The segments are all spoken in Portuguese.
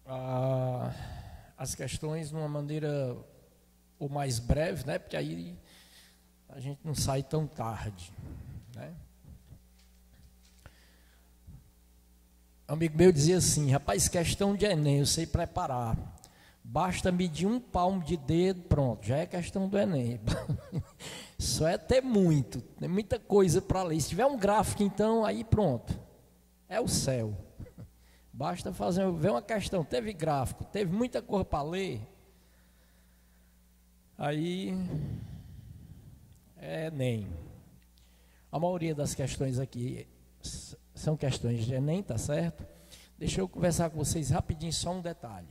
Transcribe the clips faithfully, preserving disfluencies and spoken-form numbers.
ah, as questões de uma maneira o mais breve, né? Porque aí a gente não sai tão tarde, né? Um amigo meu dizia assim: rapaz, questão de Enem, eu sei preparar. Basta medir um palmo de dedo, pronto, já é questão do Enem. Só é ter muito, tem muita coisa para ler. Se tiver um gráfico, então, aí pronto, é o céu. Basta fazer, ver uma questão, teve gráfico, teve muita coisa para ler, aí é Enem. A maioria das questões aqui são questões de Enem, tá certo? Deixa eu conversar com vocês rapidinho, só um detalhe.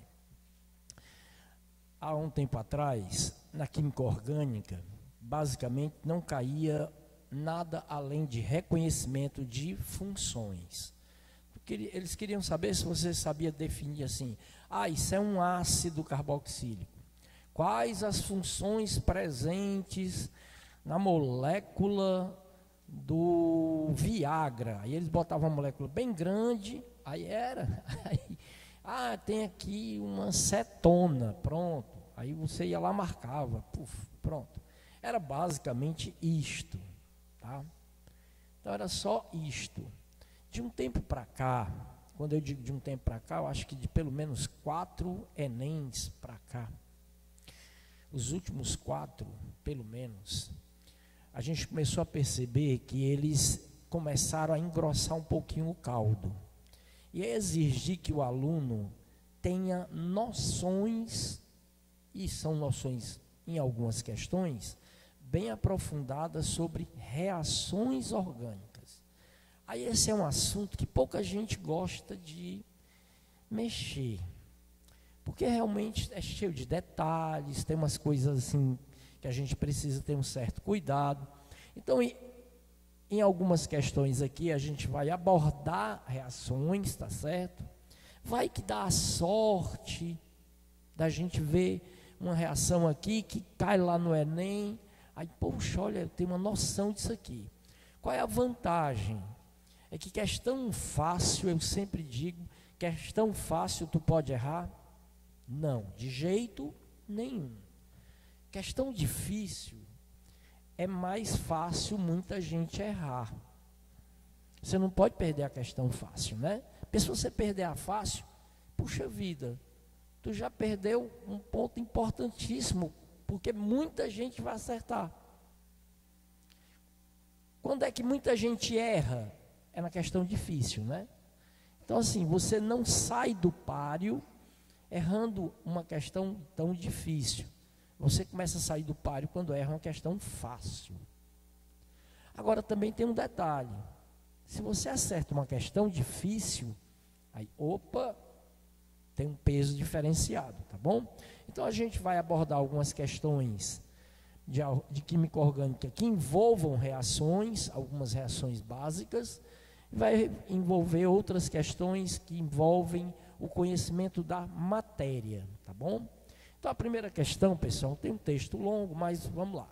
Há um tempo atrás, na química orgânica, basicamente não caía nada além de reconhecimento de funções. Porque eles queriam saber se você sabia definir assim: ah, isso é um ácido carboxílico. Quais as funções presentes na molécula do Viagra? Aí eles botavam uma molécula bem grande, aí era... Aí, ah, tem aqui uma cetona, pronto. Aí você ia lá, marcava, puf, pronto. Era basicamente isto, tá? Então era só isto. De um tempo para cá, quando eu digo de um tempo para cá, eu acho que de pelo menos quatro Enems para cá, os últimos quatro, pelo menos, a gente começou a perceber que eles começaram a engrossar um pouquinho o caldo. E exigir que o aluno tenha noções, e são noções em algumas questões, bem aprofundadas sobre reações orgânicas. Aí esse é um assunto que pouca gente gosta de mexer, porque realmente é cheio de detalhes, tem umas coisas assim que a gente precisa ter um certo cuidado. Então, em algumas questões aqui, a gente vai abordar reações, tá certo? Vai que dá a sorte da gente ver uma reação aqui que cai lá no Enem. Aí, poxa, olha, eu tenho uma noção disso aqui. Qual é a vantagem? É que questão fácil, eu sempre digo, questão fácil tu pode errar? Não, de jeito nenhum. Questão difícil, é mais fácil muita gente errar. Você não pode perder a questão fácil, né? Porque se você perder a fácil, puxa vida, tu já perdeu um ponto importantíssimo, porque muita gente vai acertar. Quando é que muita gente erra? É na questão difícil, né? Então assim, você não sai do páreo errando uma questão tão difícil. Você começa a sair do páreo quando erra uma questão fácil. Agora também tem um detalhe. Se você acerta uma questão difícil, aí, opa, tem um peso diferenciado, tá bom? Então a gente vai abordar algumas questões de, de química orgânica que envolvam reações, algumas reações básicas, e vai envolver outras questões que envolvem o conhecimento da matéria, tá bom? Então, a primeira questão, pessoal, tem um texto longo, mas vamos lá.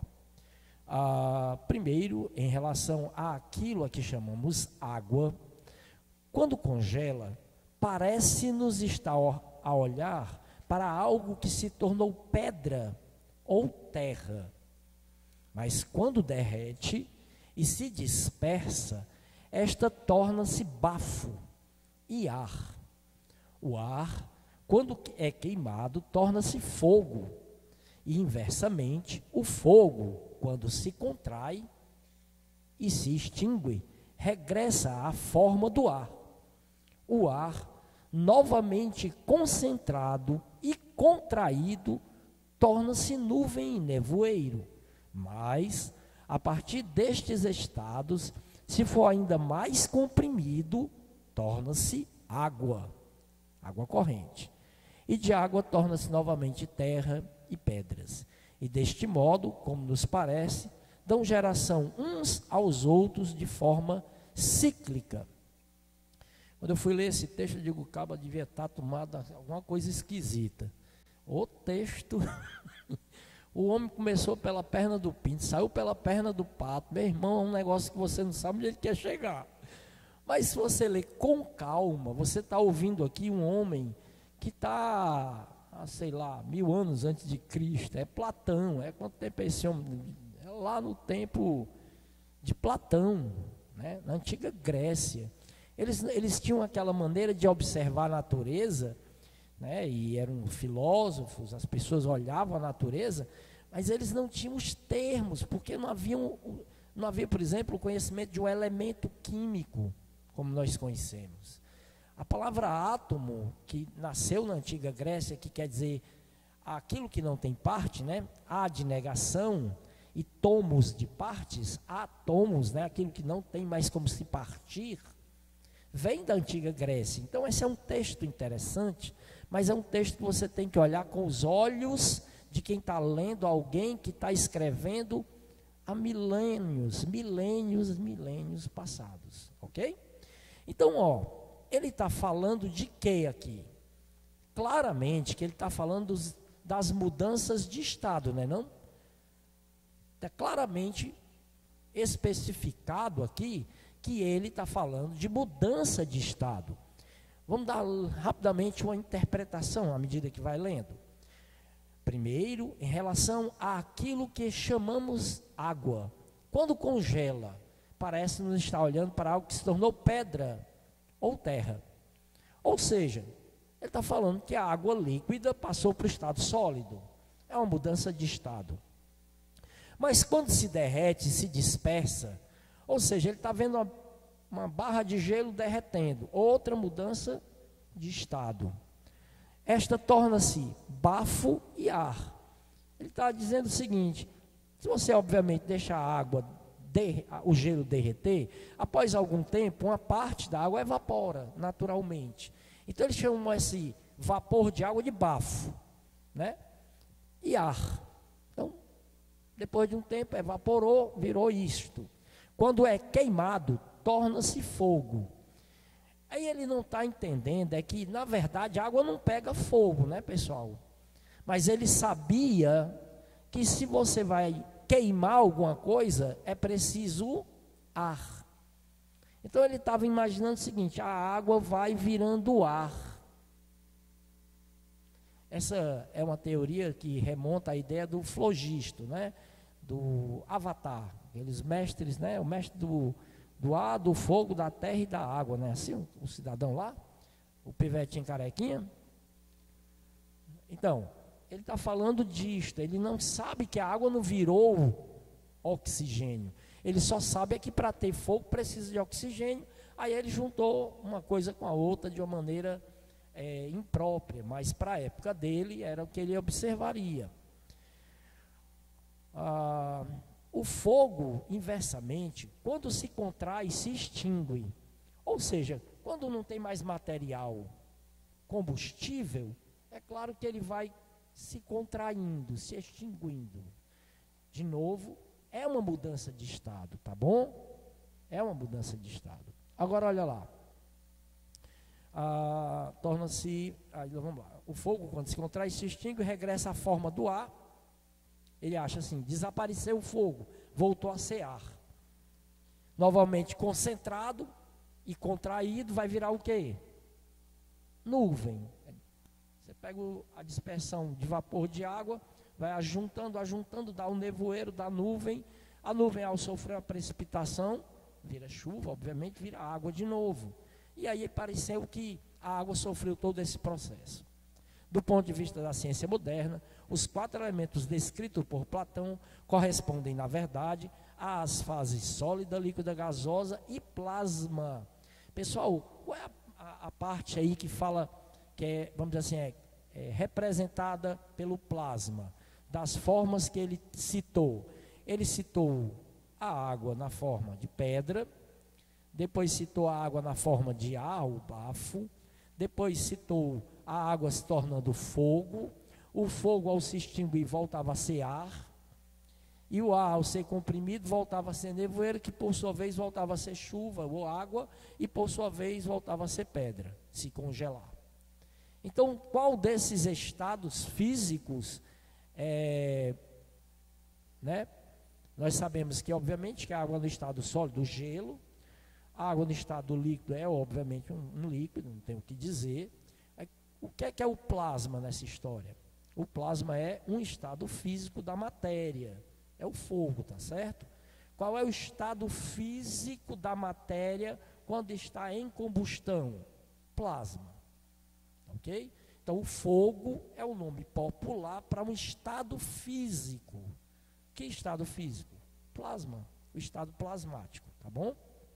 Ah, primeiro, em relação àquilo a que chamamos água, quando congela, parece-nos estar a olhar para algo que se tornou pedra ou terra. Mas quando derrete e se dispersa, esta torna-se bafo e ar. O ar, quando é queimado, torna-se fogo. E, inversamente, o fogo, quando se contrai e se extingue, regressa à forma do ar. O ar, novamente concentrado e contraído, torna-se nuvem e nevoeiro. Mas, a partir destes estados, se for ainda mais comprimido, torna-se água, água corrente. E de água torna-se novamente terra e pedras. E deste modo, como nos parece, dão geração uns aos outros de forma cíclica. Quando eu fui ler esse texto, eu digo, o cabo devia estar tomado alguma coisa esquisita. O texto, o homem começou pela perna do pinto, saiu pela perna do pato. Meu irmão, é um negócio que você não sabe onde ele quer chegar. Mas se você ler com calma, você está ouvindo aqui um homem que está, sei lá, mil anos antes de Cristo. É Platão. É quanto tempo é esse homem? É lá no tempo de Platão, né? Na antiga Grécia. Eles, eles tinham aquela maneira de observar a natureza, né? E eram filósofos, as pessoas olhavam a natureza, mas eles não tinham os termos, porque não havia, um, não havia, por exemplo, o conhecimento de um elemento químico, como nós conhecemos. A palavra átomo, que nasceu na antiga Grécia, que quer dizer aquilo que não tem parte, né? A de negação, e tomos de partes, átomos, né? Aquilo que não tem mais como se partir, vem da antiga Grécia. Então esse é um texto interessante, mas é um texto que você tem que olhar com os olhos de quem está lendo, alguém que está escrevendo há milênios, milênios, milênios passados, ok? Então, ó, ele está falando de quê aqui? Claramente que ele está falando dos, das mudanças de estado, não é não? Está claramente especificado aqui que ele está falando de mudança de estado. Vamos dar rapidamente uma interpretação à medida que vai lendo. Primeiro, em relação àquilo que chamamos água. Quando congela, parece nos estar olhando para algo que se tornou pedra ou terra. Ou seja, ele está falando que a água líquida passou para o estado sólido. É uma mudança de estado. Mas quando se derrete, se dispersa, ou seja, ele está vendo uma, uma barra de gelo derretendo, outra mudança de estado. Esta torna-se bafo e ar. Ele está dizendo o seguinte: se você obviamente deixa a água, der, o gelo derreter, após algum tempo, uma parte da água evapora naturalmente. Então eles chamam esse vapor de água de bafo, né? E ar. Então, depois de um tempo, evaporou, virou isto. Quando é queimado, torna-se fogo. Aí ele não está entendendo, é que, na verdade, a água não pega fogo, né, pessoal? Mas ele sabia que se você vai queimar alguma coisa, é preciso ar. Então ele estava imaginando o seguinte: a água vai virando ar. Essa é uma teoria que remonta à ideia do flogisto, né? Do Avatar, aqueles mestres, né? O mestre do, do ar, do fogo, da terra e da água, né? Assim, o, o cidadão lá, o pivetinho carequinha. Então, ele está falando disto, ele não sabe que a água não virou oxigênio. Ele só sabe é que para ter fogo precisa de oxigênio. Aí ele juntou uma coisa com a outra de uma maneira é, imprópria, mas para a época dele era o que ele observaria. Ah, o fogo, inversamente, quando se contrai, se extingue. Ou seja, quando não tem mais material combustível, é claro que ele vai se contraindo, se extinguindo. De novo, é uma mudança de estado, tá bom? É uma mudança de estado. Agora, olha lá. Ah, torna-se, aí, vamos lá. O fogo, quando se contrai, se extingue, regressa à forma do ar. Ele acha assim: desapareceu o fogo, voltou a ser ar. Novamente concentrado e contraído, vai virar o quê? Nuvem. Você pega a dispersão de vapor de água, vai ajuntando, ajuntando, dá um nevoeiro, dá nuvem. A nuvem, ao sofrer a precipitação, vira chuva, obviamente, vira água de novo. E aí pareceu que a água sofreu todo esse processo. Do ponto de vista da ciência moderna, os quatro elementos descritos por Platão correspondem, na verdade, às fases sólida, líquida, gasosa e plasma. Pessoal, qual é a, a, a parte aí que fala, que é, vamos dizer assim, é, é representada pelo plasma, das formas que ele citou? Ele citou a água na forma de pedra, depois citou a água na forma de ar, o bafo, depois citou a água se tornando fogo, o fogo ao se extinguir voltava a ser ar, e o ar ao ser comprimido voltava a ser nevoeiro, que por sua vez voltava a ser chuva ou água, e por sua vez voltava a ser pedra, se congelar. Então, qual desses estados físicos, é, né? Nós sabemos que, obviamente, que a água no estado sólido, o gelo, a água no estado líquido é, obviamente, um, um líquido, não tem o que dizer. O que é que é o plasma nessa história? O plasma é um estado físico da matéria, é o fogo, tá certo? Qual é o estado físico da matéria quando está em combustão? Plasma, ok? Então, o fogo é o nome popular para um estado físico. Que estado físico? Plasma, o estado plasmático, tá bom?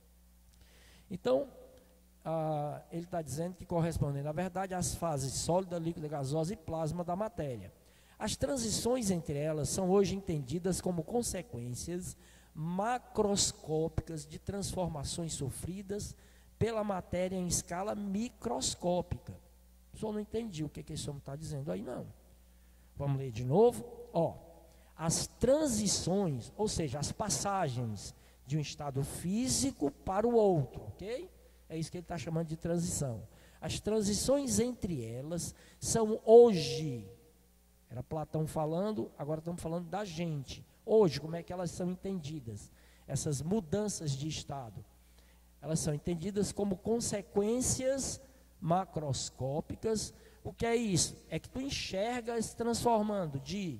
Então, ah, ele está dizendo que correspondem, na verdade, às fases sólida, líquida, gasosa e plasma da matéria. As transições entre elas são hoje entendidas como consequências macroscópicas de transformações sofridas pela matéria em escala microscópica. O senhor não entendi o que, que esse homem está dizendo aí, não. Vamos ler de novo? Ó, as transições, ou seja, as passagens de um estado físico para o outro, ok? É isso que ele está chamando de transição. As transições entre elas são hoje, era Platão falando, agora estamos falando da gente. Hoje, como é que elas são entendidas? Essas mudanças de estado, elas são entendidas como consequências macroscópicas. O que é isso? É que tu enxergas transformando de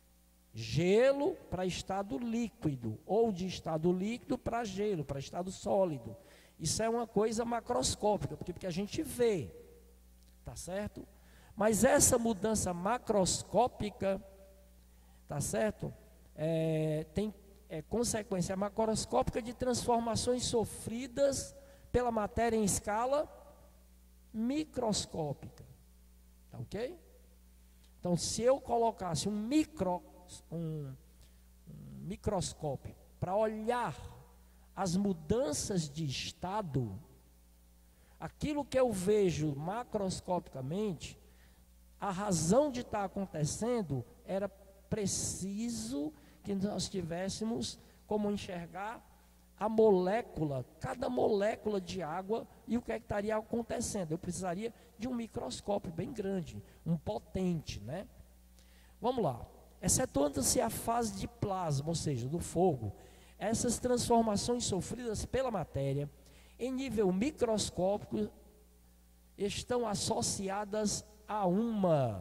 gelo para estado líquido, ou de estado líquido para gelo, para estado sólido. Isso é uma coisa macroscópica, porque, porque a gente vê, tá certo? Mas essa mudança macroscópica, tá certo? É, tem é, consequência macroscópica de transformações sofridas pela matéria em escala microscópica, tá ok? Então, se eu colocasse um, micro, um, um microscópio para olhar as mudanças de estado, aquilo que eu vejo macroscopicamente, a razão de estar acontecendo era preciso que nós tivéssemos como enxergar a molécula, cada molécula de água e o que, é que estaria acontecendo. Eu precisaria de um microscópio bem grande, um potente, né? Vamos lá. Excetuando-se a fase de plasma, ou seja, do fogo, essas transformações sofridas pela matéria em nível microscópico estão associadas a uma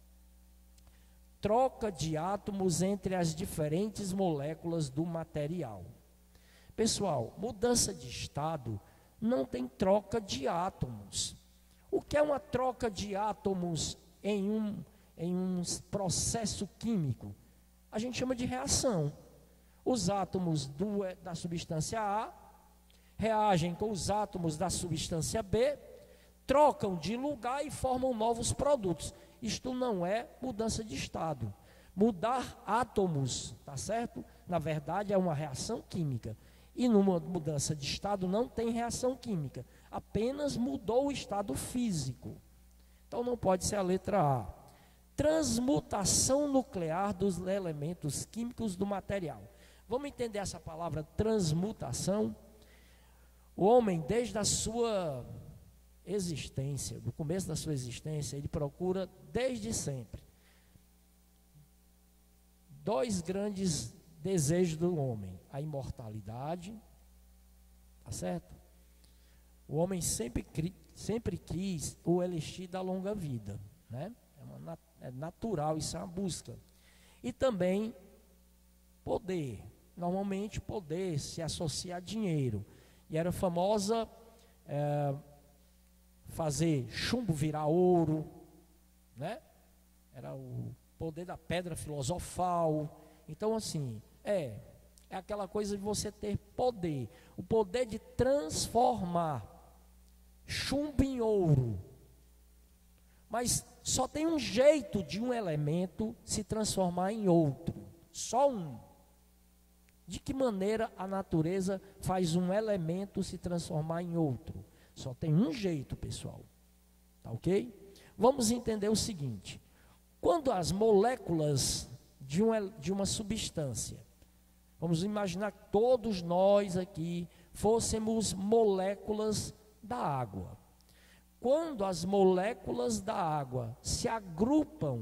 troca de átomos entre as diferentes moléculas do material. Pessoal, mudança de estado não tem troca de átomos. O que é uma troca de átomos em um, em um processo químico? A gente chama de reação. Os átomos do, da substância A reagem com os átomos da substância B, trocam de lugar e formam novos produtos. Isto não é mudança de estado. Mudar átomos, tá certo? Na verdade, é uma reação química. E numa mudança de estado não tem reação química. Apenas mudou o estado físico. Então não pode ser a letra A. Transmutação nuclear dos elementos químicos do material. Vamos entender essa palavra transmutação? O homem, desde a sua existência, do começo da sua existência, ele procura desde sempre dois grandes desejos do homem: a imortalidade, tá certo? O homem sempre, sempre quis o elixir da longa vida, né? É, uma, é natural, isso é uma busca. E também poder. Normalmente poder se associa a dinheiro. E era famosa é, fazer chumbo virar ouro, né? Era o poder da pedra filosofal. Então, assim, é, é aquela coisa de você ter poder, o poder de transformar chumbo em ouro. Mas só tem um jeito de um elemento se transformar em outro, só um. De que maneira a natureza faz um elemento se transformar em outro? Só tem um jeito, pessoal. Tá ok? Vamos entender o seguinte: quando as moléculas de uma, de uma substância, vamos imaginar que todos nós aqui fôssemos moléculas da água. Quando as moléculas da água se agrupam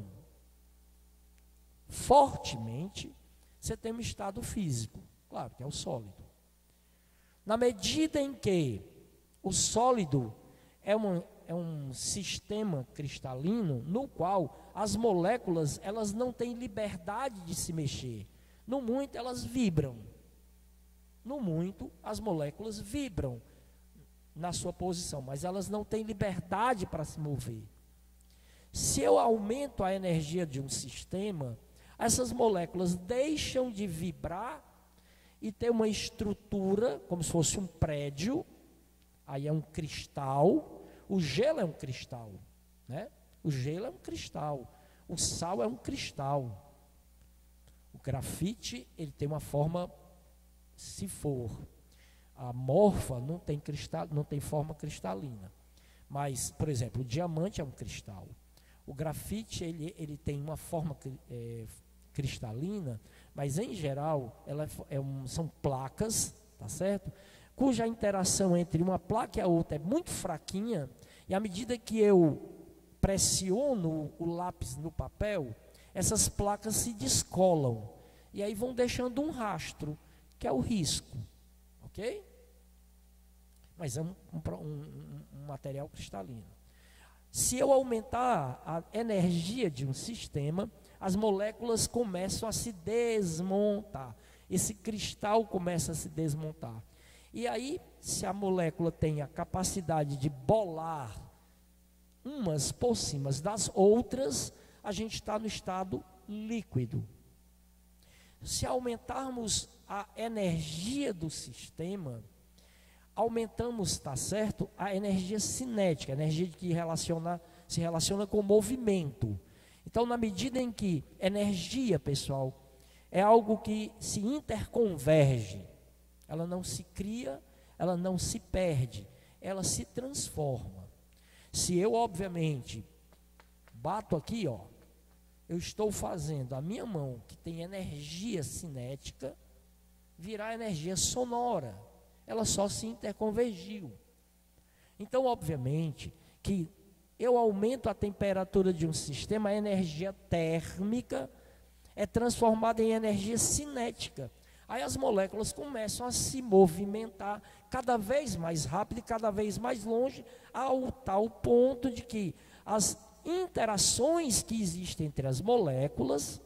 fortemente, você tem um estado físico, claro, que é o sólido. Na medida em que o sólido é uma, é um sistema cristalino no qual as moléculas elas não têm liberdade de se mexer. No muito elas vibram. No muito as moléculas vibram na sua posição, mas elas não têm liberdade para se mover. Se eu aumento a energia de um sistema, essas moléculas deixam de vibrar e ter uma estrutura como se fosse um prédio. Aí é um cristal. O gelo é um cristal, né? O gelo é um cristal. O sal é um cristal. O grafite, ele tem uma forma, se for amorfa, não tem cristal, não tem forma cristalina. Mas, por exemplo, o diamante é um cristal. O grafite, ele, ele tem uma forma é, cristalina, mas em geral, ela é, é um, são placas, tá certo? Cuja interação entre uma placa e a outra é muito fraquinha, e à medida que eu pressiono o lápis no papel, essas placas se descolam, e aí vão deixando um rastro, que é o risco, ok? Mas é um, um, um, um material cristalino. Se eu aumentar a energia de um sistema, as moléculas começam a se desmontar. Esse cristal começa a se desmontar. E aí, se a molécula tem a capacidade de bolar umas por cima das outras, a gente está no estado líquido. Se aumentarmos a energia do sistema, aumentamos, tá certo, a energia cinética, a energia que relaciona, se relaciona com o movimento. Então, na medida em que energia, pessoal, é algo que se interconverge, ela não se cria, ela não se perde, ela se transforma. Se eu, obviamente, bato aqui, ó, eu estou fazendo a minha mão, que tem energia cinética, virar energia sonora. Ela só se interconvergiu. Então, obviamente, que eu aumento a temperatura de um sistema, a energia térmica é transformada em energia cinética. Aí as moléculas começam a se movimentar cada vez mais rápido e cada vez mais longe, ao tal ponto de que as interações que existem entre as moléculas,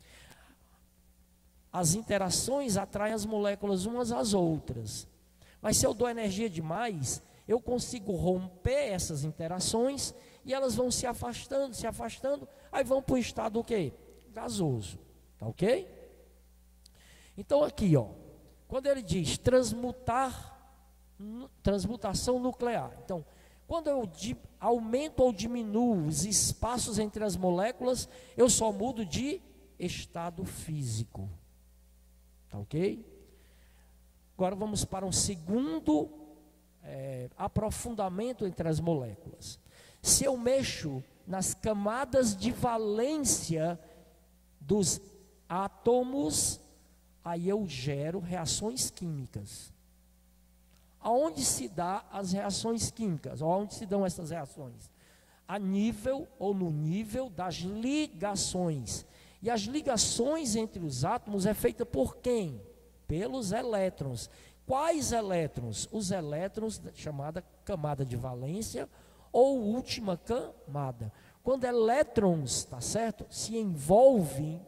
as interações atraem as moléculas umas às outras. Mas se eu dou energia demais, eu consigo romper essas interações e elas vão se afastando, se afastando, aí vão para o estado o quê? Gasoso, tá ok? Então aqui, ó, quando ele diz transmutar, transmutação nuclear, então, quando eu di, aumento ou diminuo os espaços entre as moléculas, eu só mudo de estado físico, tá ok? Agora vamos para um segundo é, aprofundamento entre as moléculas. Se eu mexo nas camadas de valência dos átomos, aí eu gero reações químicas. Aonde se dá as reações químicas? Ou aonde se dão essas reações? A nível ou no nível das ligações. E as ligações entre os átomos é feita por quem? Pelos elétrons. Quais elétrons? Os elétrons da chamada camada de valência ou última camada. Quando elétrons, tá certo, se envolvem,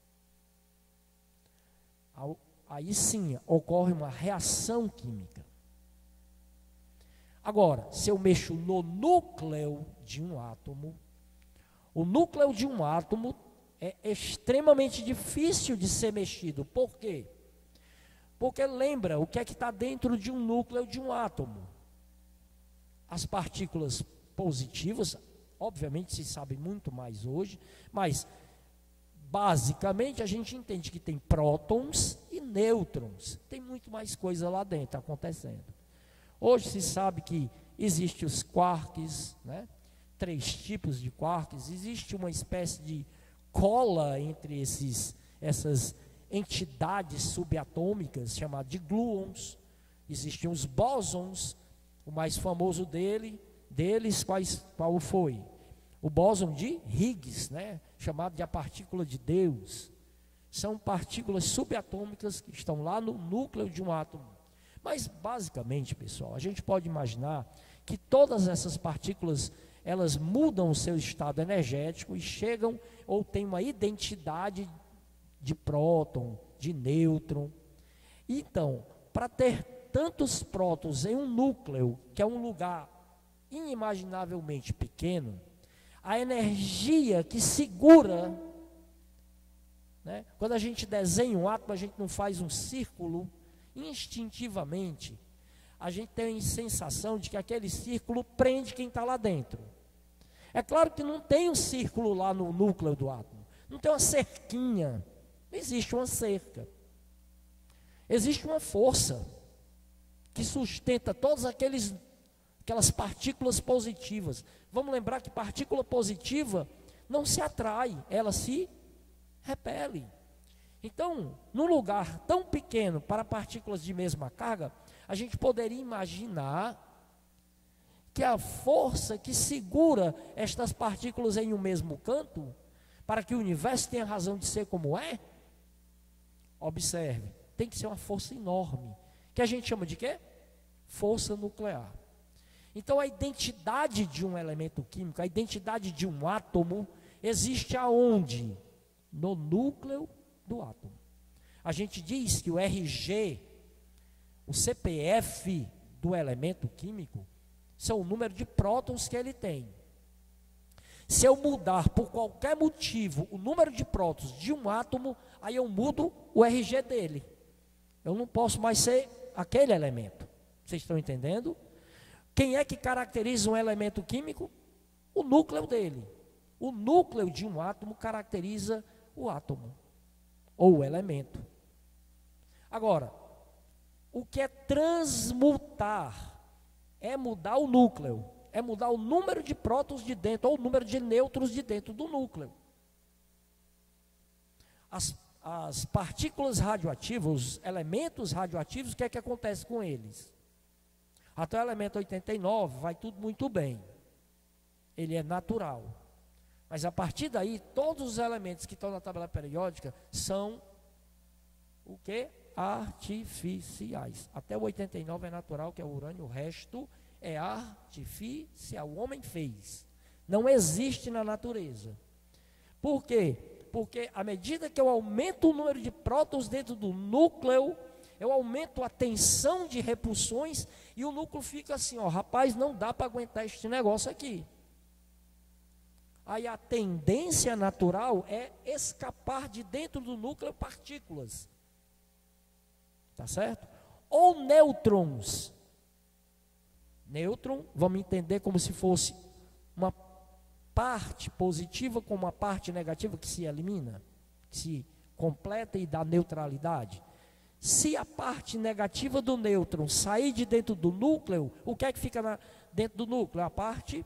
aí sim ocorre uma reação química. Agora, se eu mexo no núcleo de um átomo, o núcleo de um átomo é extremamente difícil de ser mexido. Por quê? Porque lembra o que é que está dentro de um núcleo de um átomo. As partículas positivas, obviamente se sabe muito mais hoje, mas basicamente a gente entende que tem prótons e nêutrons. Tem muito mais coisa lá dentro acontecendo. Hoje se sabe que existem os quarks, né? Três tipos de quarks. Existe uma espécie de cola entre esses, essas entidades subatômicas, chamadas de gluons. Existem os bósons, o mais famoso dele, deles, quais, qual foi? O bóson de Higgs, né? Chamado de a partícula de Deus. São partículas subatômicas que estão lá no núcleo de um átomo. Mas, basicamente, pessoal, a gente pode imaginar que todas essas partículas, elas mudam o seu estado energético e chegam ou têm uma identidade de próton, de nêutron. Então, para ter tantos prótons em um núcleo, que é um lugar inimaginavelmente pequeno, a energia que segura, né, quando a gente desenha um átomo, a gente não faz um círculo, instintivamente, a gente tem a sensação de que aquele círculo prende quem está lá dentro. É claro que não tem um círculo lá no núcleo do átomo, não tem uma cerquinha, não existe uma cerca. Existe uma força que sustenta todas aqueles, aquelas partículas positivas. Vamos lembrar que partícula positiva não se atrai, ela se repele. Então, num lugar tão pequeno para partículas de mesma carga, a gente poderia imaginar que a força que segura estas partículas em um mesmo canto, para que o universo tenha razão de ser como é, observe, tem que ser uma força enorme, que a gente chama de quê? Força nuclear. Então, a identidade de um elemento químico, a identidade de um átomo, existe aonde? No núcleo do átomo. A gente diz que o R G, o C P F do elemento químico, são o número de prótons que ele tem. Se eu mudar por qualquer motivo o número de prótons de um átomo, aí eu mudo o R G dele. Eu não posso mais ser aquele elemento. Vocês estão entendendo? Quem é que caracteriza um elemento químico? O núcleo dele. O núcleo de um átomo caracteriza o átomo, ou o elemento. Agora, o que é transmutar? É mudar o núcleo, é mudar o número de prótons de dentro, ou o número de nêutrons de dentro do núcleo. As, as partículas radioativas, os elementos radioativos, o que é que acontece com eles? Até o elemento oitenta e nove vai tudo muito bem, ele é natural. Mas a partir daí, todos os elementos que estão na tabela periódica são o que? Artificiais. Até o oitenta e nove é natural, que é o urânio, o resto é artificial. O homem fez. Não existe na natureza. Por quê? Porque à medida que eu aumento o número de prótons dentro do núcleo, eu aumento a tensão de repulsões e o núcleo fica assim, ó, rapaz, não dá para aguentar este negócio aqui. Aí a tendência natural é escapar de dentro do núcleo partículas. Tá certo? Ou nêutrons. Nêutron, vamos entender como se fosse uma parte positiva com uma parte negativa que se elimina, que se completa e dá neutralidade. Se a parte negativa do nêutron sair de dentro do núcleo, o que é que fica na, dentro do núcleo? A parte...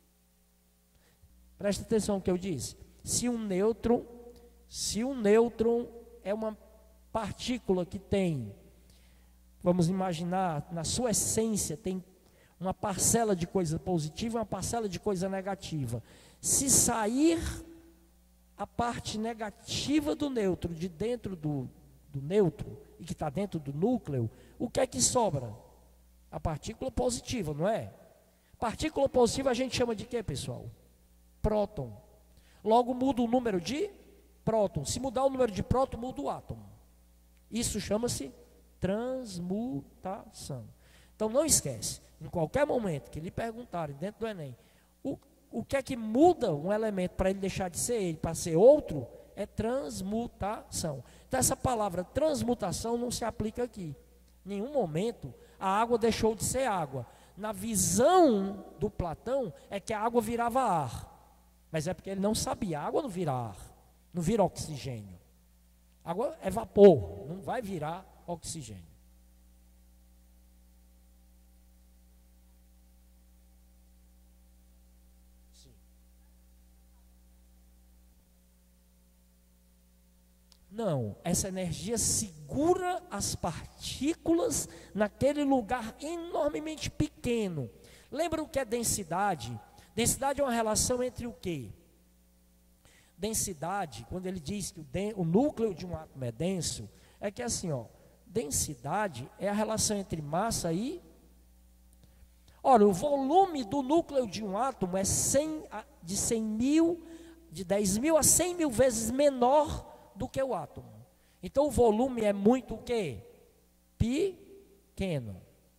Presta atenção no que eu disse. Se um nêutron, se um nêutron é uma partícula que tem, vamos imaginar, na sua essência, tem uma parcela de coisa positiva e uma parcela de coisa negativa. Se sair a parte negativa do nêutron de dentro do, do nêutron, e que está dentro do núcleo, o que é que sobra? A partícula positiva, não é? Partícula positiva a gente chama de quê, pessoal? Próton. Logo muda o número de prótons. Se mudar o número de prótons, muda o átomo. Isso chama-se transmutação. Então não esquece, em qualquer momento que lhe perguntarem dentro do Enem, o, o que é que muda um elemento para ele deixar de ser ele, para ser outro, é transmutação. Então essa palavra transmutação não se aplica aqui. Em nenhum momento a água deixou de ser água. Na visão do Platão é que a água virava ar. Mas é porque ele não sabia, a água não vira ar, não vira oxigênio. A água é vapor, não vai virar oxigênio. Sim. Não, essa energia segura as partículas naquele lugar enormemente pequeno. Lembra o que é densidade? Densidade é uma relação entre o quê? Densidade, quando ele diz que o, den, o núcleo de um átomo é denso, é que assim, ó, densidade é a relação entre massa e... Ora, o volume do núcleo de um átomo é cem, de cem mil, de dez mil a cem mil vezes menor do que o átomo. Então o volume é muito o quê? Pequeno.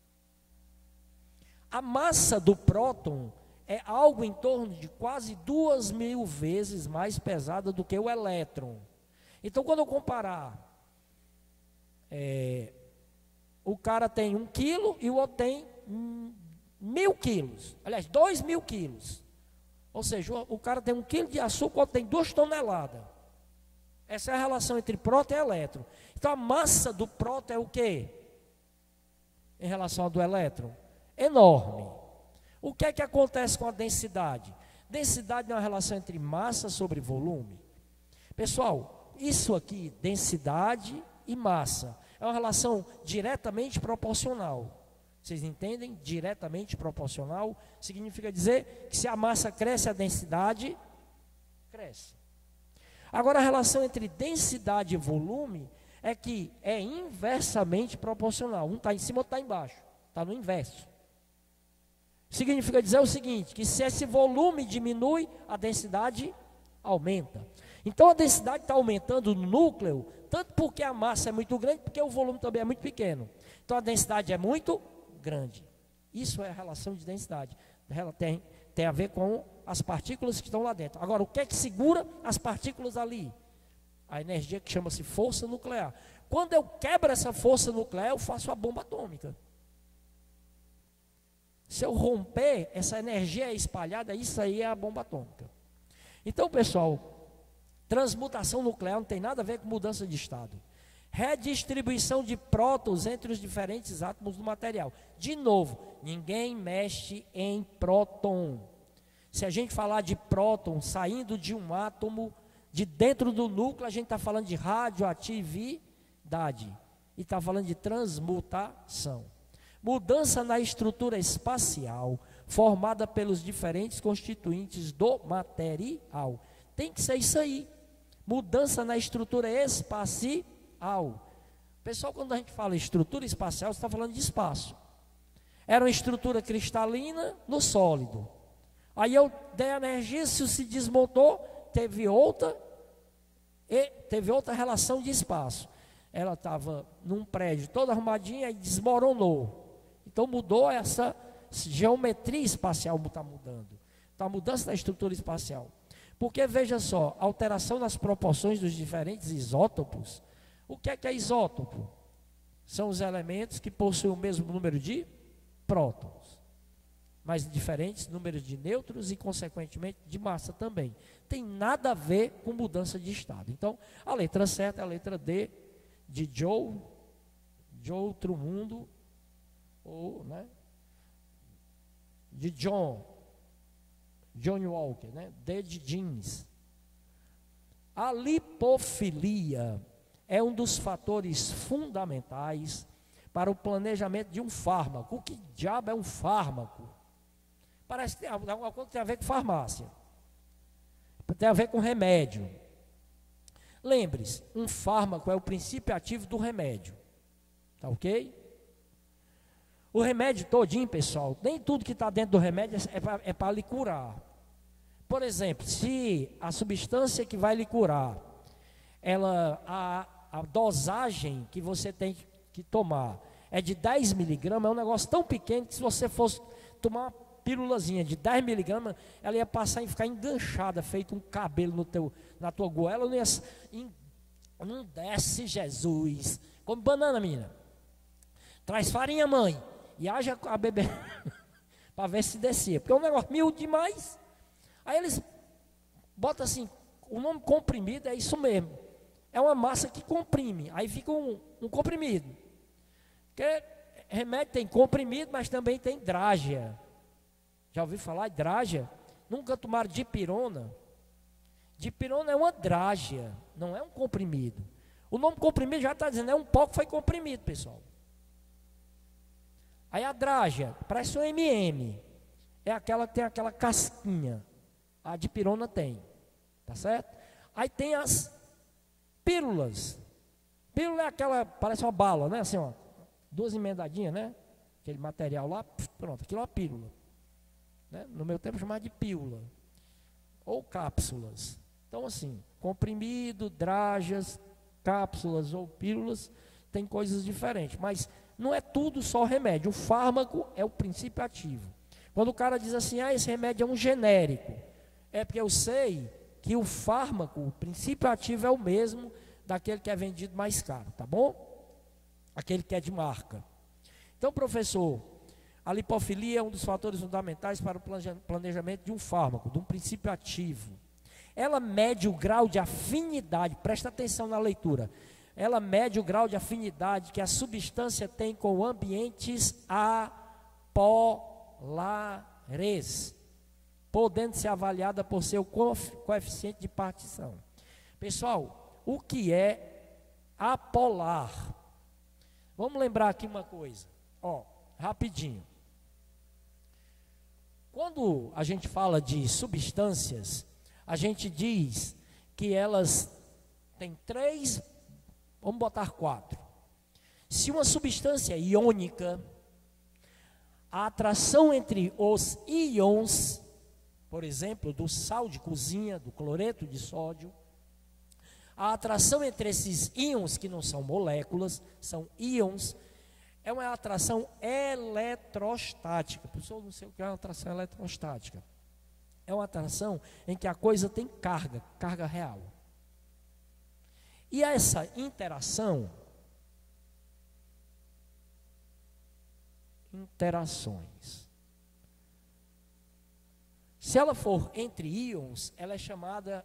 A massa do próton é algo em torno de quase duas mil vezes mais pesada do que o elétron. Então, quando eu comparar, é, o cara tem um quilo e o outro tem hum, mil quilos. Aliás, dois mil quilos. Ou seja, o, o cara tem um quilo de açúcar, o outro tem duas toneladas. Essa é a relação entre próton e elétron. Então, a massa do próton é o quê? Em relação ao do elétron? Enorme. O que é que acontece com a densidade? Densidade é uma relação entre massa sobre volume. Pessoal, isso aqui, densidade e massa, é uma relação diretamente proporcional. Vocês entendem? Diretamente proporcional significa dizer que se a massa cresce, a densidade cresce. Agora, a relação entre densidade e volume é que é inversamente proporcional. Um está em cima, outro está embaixo. Está no inverso. Significa dizer o seguinte, que se esse volume diminui, a densidade aumenta. Então, a densidade está aumentando no núcleo, tanto porque a massa é muito grande, porque o volume também é muito pequeno. Então, a densidade é muito grande. Isso é a relação de densidade. Ela tem, tem a ver com as partículas que estão lá dentro. Agora, o que é que segura as partículas ali? A energia que chama-se força nuclear. Quando eu quebro essa força nuclear, eu faço a bomba atômica. Se eu romper, essa energia espalhada, isso aí é a bomba atômica. Então, pessoal, transmutação nuclear não tem nada a ver com mudança de estado. Redistribuição de prótons entre os diferentes átomos do material. De novo, ninguém mexe em próton. Se a gente falar de próton saindo de um átomo, de dentro do núcleo, a gente está falando de radioatividade. E está falando de transmutação. Mudança na estrutura espacial, formada pelos diferentes constituintes do material. Tem que ser isso aí. Mudança na estrutura espacial. Pessoal, quando a gente fala estrutura espacial, você está falando de espaço. Era uma estrutura cristalina no sólido. Aí eu dei energia, isso se desmontou, teve outra, e teve outra relação de espaço. Ela estava num prédio toda arrumadinha e desmoronou. Então mudou essa geometria espacial, está mudando. Está mudança da estrutura espacial. Porque veja só, alteração nas proporções dos diferentes isótopos. O que é que é isótopo? São os elementos que possuem o mesmo número de prótons, mas diferentes números de nêutrons e, consequentemente, de massa também. Tem nada a ver com mudança de estado. Então, a letra certa é a letra D, de Joe, de outro mundo, ou, né, de John, John Walker, né, D de jeans. A lipofilia é um dos fatores fundamentais para o planejamento de um fármaco. O que diabo é um fármaco? Parece que tem alguma coisa que tem a ver com farmácia. Tem a ver com remédio. Lembre-se, um fármaco é o princípio ativo do remédio. Tá ok? O remédio todinho, pessoal, nem tudo que está dentro do remédio é para lhe curar. Por exemplo, se a substância que vai lhe curar, ela, a, a dosagem que você tem que tomar é de dez miligramas, é um negócio tão pequeno que se você fosse tomar uma pílulazinha de dez miligramas, ela ia passar e ficar enganchada, feito um cabelo no teu, na tua goela, não, ia, não desce, Jesus. Come banana, menina. Traz farinha, mãe. E haja a bebê para ver se descia, porque é um negócio miúdo demais. Aí eles botam assim, o nome comprimido é isso mesmo, é uma massa que comprime, aí fica um, um comprimido. Porque remédio tem comprimido, mas também tem drágia. Já ouviu falar de drágia? Nunca tomaram dipirona? Dipirona é uma drágia, não é um comprimido. O nome comprimido já está dizendo, é um pó que foi comprimido, pessoal. Aí a drágia, parece um M M, é aquela que tem aquela casquinha, a dipirona tem, tá certo? Aí tem as pílulas, Pílula é aquela, parece uma bala, né? Assim, ó, duas emendadinhas, né? Aquele material lá, pronto, aquilo é uma pílula. Né? No meu tempo chamava de pílula. Ou cápsulas. Então, assim, comprimido, dragas, cápsulas ou pílulas, tem coisas diferentes. Mas não é tudo só remédio. O fármaco é o princípio ativo. Quando o cara diz assim, ah, esse remédio é um genérico, é porque eu sei que o fármaco, o princípio ativo é o mesmo daquele que é vendido mais caro, tá bom? Aquele que é de marca. Então, professor, a lipofilia é um dos fatores fundamentais para o planejamento de um fármaco, de um princípio ativo. Ela mede o grau de afinidade, presta atenção na leitura, ela mede o grau de afinidade que a substância tem com ambientes apolares, podendo ser avaliada por seu coeficiente de partição. Pessoal, o que é apolar? Vamos lembrar aqui uma coisa, ó, rapidinho. Quando a gente fala de substâncias, a gente diz que elas têm três, vamos botar quatro. Se uma substância é iônica, a atração entre os íons, por exemplo, do sal de cozinha, do cloreto de sódio, a atração entre esses íons, que não são moléculas, são íons, é uma atração eletrostática. Pessoal, não sei o que é uma atração eletrostática. É uma atração em que a coisa tem carga, carga real. E essa interação, interações, se ela for entre íons, ela é chamada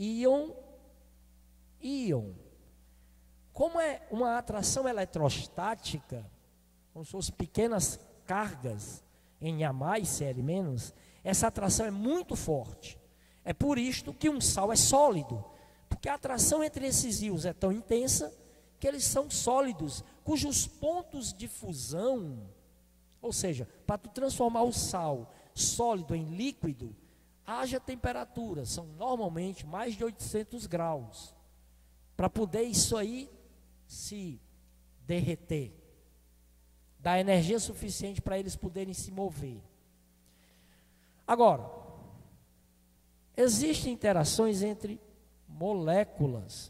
íon-íon. Como é uma atração eletrostática, como se fossem pequenas cargas em A mais, C L menos, essa atração é muito forte. É por isto que um sal é sólido, porque a atração entre esses íons é tão intensa que eles são sólidos, cujos pontos de fusão, ou seja, para tu transformar o sal sólido em líquido, haja temperatura, são normalmente mais de oitocentos graus, para poder isso aí se derreter, dar energia suficiente para eles poderem se mover. Agora, existem interações entre moléculas.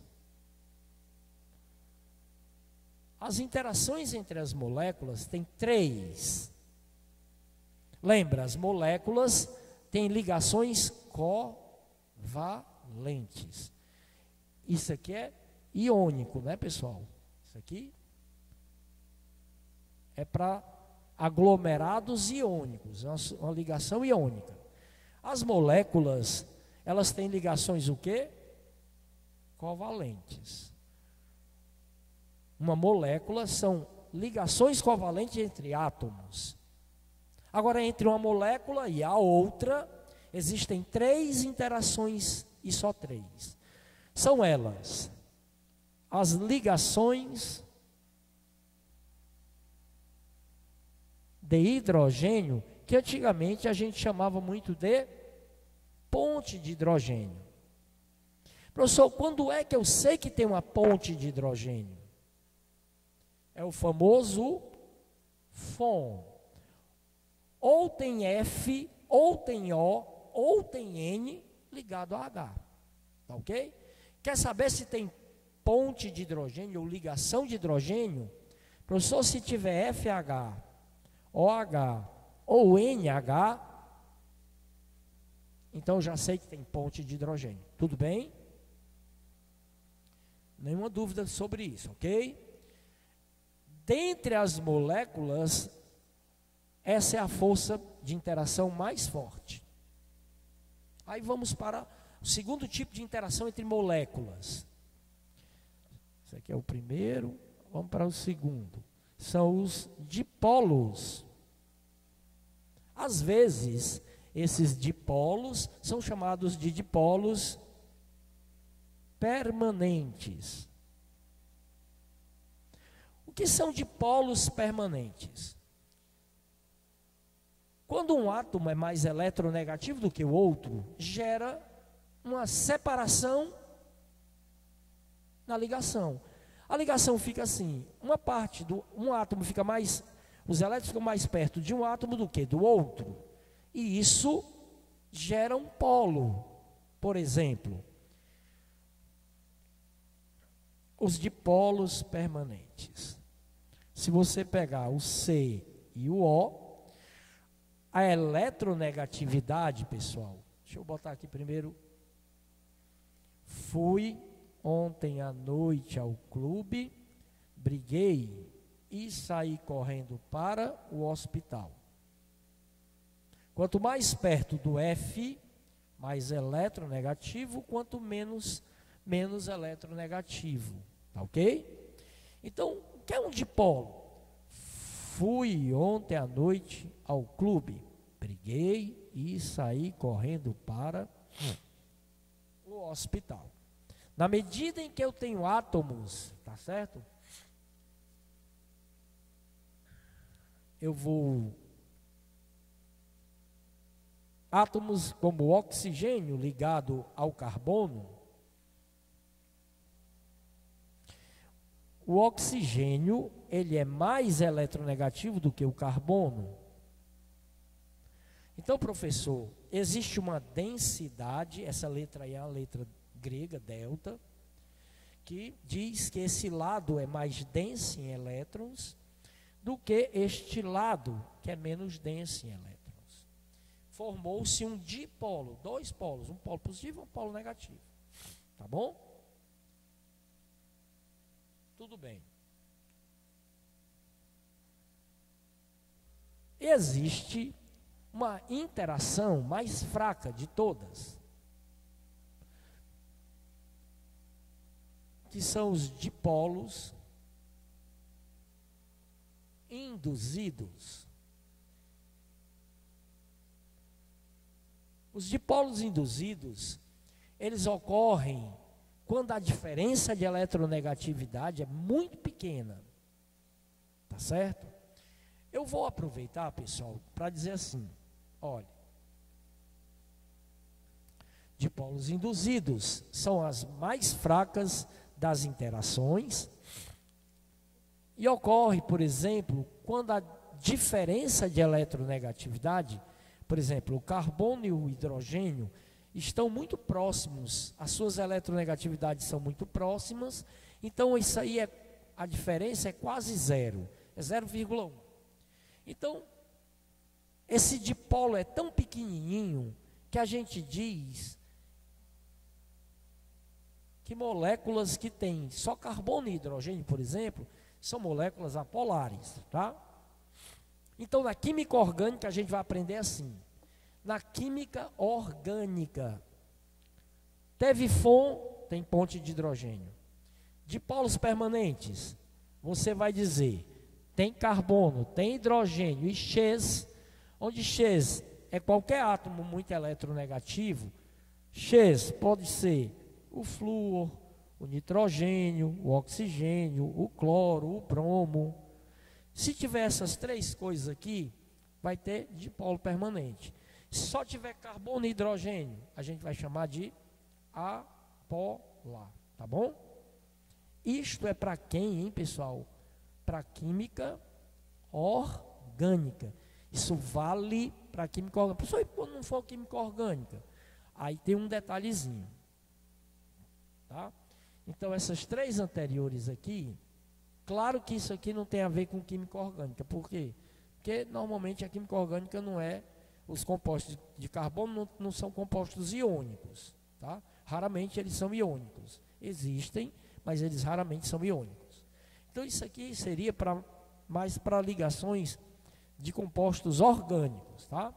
As interações entre as moléculas têm três. Lembra, as moléculas têm ligações covalentes. Isso aqui é iônico, né, pessoal? Isso aqui é para aglomerados iônicos, é uma, uma ligação iônica. As moléculas, elas têm ligações o quê? Covalentes. Uma molécula são ligações covalentes entre átomos. Agora, entre uma molécula e a outra, existem três interações e só três. São elas as ligações de hidrogênio, que antigamente a gente chamava muito de ponte de hidrogênio. Professor, quando é que eu sei que tem uma ponte de hidrogênio? É o famoso F O N. Ou tem F, ou tem O, ou tem N ligado a H. Tá ok? Quer saber se tem ponte de hidrogênio ou ligação de hidrogênio? Professor, se tiver F H, O H ou N H, então já sei que tem ponte de hidrogênio. Tudo bem? Nenhuma dúvida sobre isso, ok? Dentre as moléculas, essa é a força de interação mais forte. Aí vamos para o segundo tipo de interação entre moléculas. Esse aqui é o primeiro, vamos para o segundo. São os dipolos. Às vezes, esses dipolos são chamados de dipolos permanentes. O que são dipolos permanentes? Quando um átomo é mais eletronegativo do que o outro, gera uma separação na ligação. A ligação fica assim, uma parte do um átomo fica mais, os elétrons ficam mais perto de um átomo do que do outro. E isso gera um polo. Por exemplo, os dipolos permanentes. Se você pegar o C e o O, a eletronegatividade, pessoal, deixa eu botar aqui primeiro. Fui ontem à noite ao clube, briguei e saí correndo para o hospital. Quanto mais perto do F, mais eletronegativo, quanto menos, menos eletronegativo. Tá ok? Então, o que é um dipolo? Fui ontem à noite ao clube, briguei e saí correndo para o hospital. Na medida em que eu tenho átomos, tá certo? Eu vou... Átomos como o oxigênio ligado ao carbono. O oxigênio, ele é mais eletronegativo do que o carbono. Então, professor, existe uma densidade, essa letra aí é a letra grega, delta, que diz que esse lado é mais denso em elétrons do que este lado, que é menos denso em elétrons. Formou-se um dipolo, dois polos, um polo positivo e um polo negativo. Tá bom? Tudo bem. Existe uma interação mais fraca de todas, que são os dipolos induzidos. Os dipolos induzidos, eles ocorrem quando a diferença de eletronegatividade é muito pequena. Tá certo? Eu vou aproveitar, pessoal, para dizer assim, olha, dipolos induzidos são as mais fracas das interações e ocorre, por exemplo, quando a diferença de eletronegatividade, por exemplo, o carbono e o hidrogênio estão muito próximos, as suas eletronegatividades são muito próximas, então isso aí é, a diferença é quase zero, é zero vírgula um. Então, esse dipolo é tão pequenininho que a gente diz que moléculas que têm só carbono e hidrogênio, por exemplo, são moléculas apolares, tá? Então, na química orgânica, a gente vai aprender assim. Na química orgânica, Tevifon tem ponte de hidrogênio. Dipolos permanentes, você vai dizer, tem carbono, tem hidrogênio e X, onde X é qualquer átomo muito eletronegativo. X pode ser o flúor, o nitrogênio, o oxigênio, o cloro, o bromo. Se tiver essas três coisas aqui, vai ter dipolo permanente. Se só tiver carbono e hidrogênio, a gente vai chamar de apolar, tá bom? Isto é para quem, hein, pessoal? Para química orgânica. Isso vale para química orgânica. Pessoal, e quando não for química orgânica? Aí tem um detalhezinho. Tá? Então, essas três anteriores aqui, claro que isso aqui não tem a ver com química orgânica. Por quê? Porque normalmente a química orgânica não é, os compostos de carbono não, não são compostos iônicos. Tá? Raramente eles são iônicos. Existem, mas eles raramente são iônicos. Então, isso aqui seria pra, mais para ligações de compostos orgânicos, tá?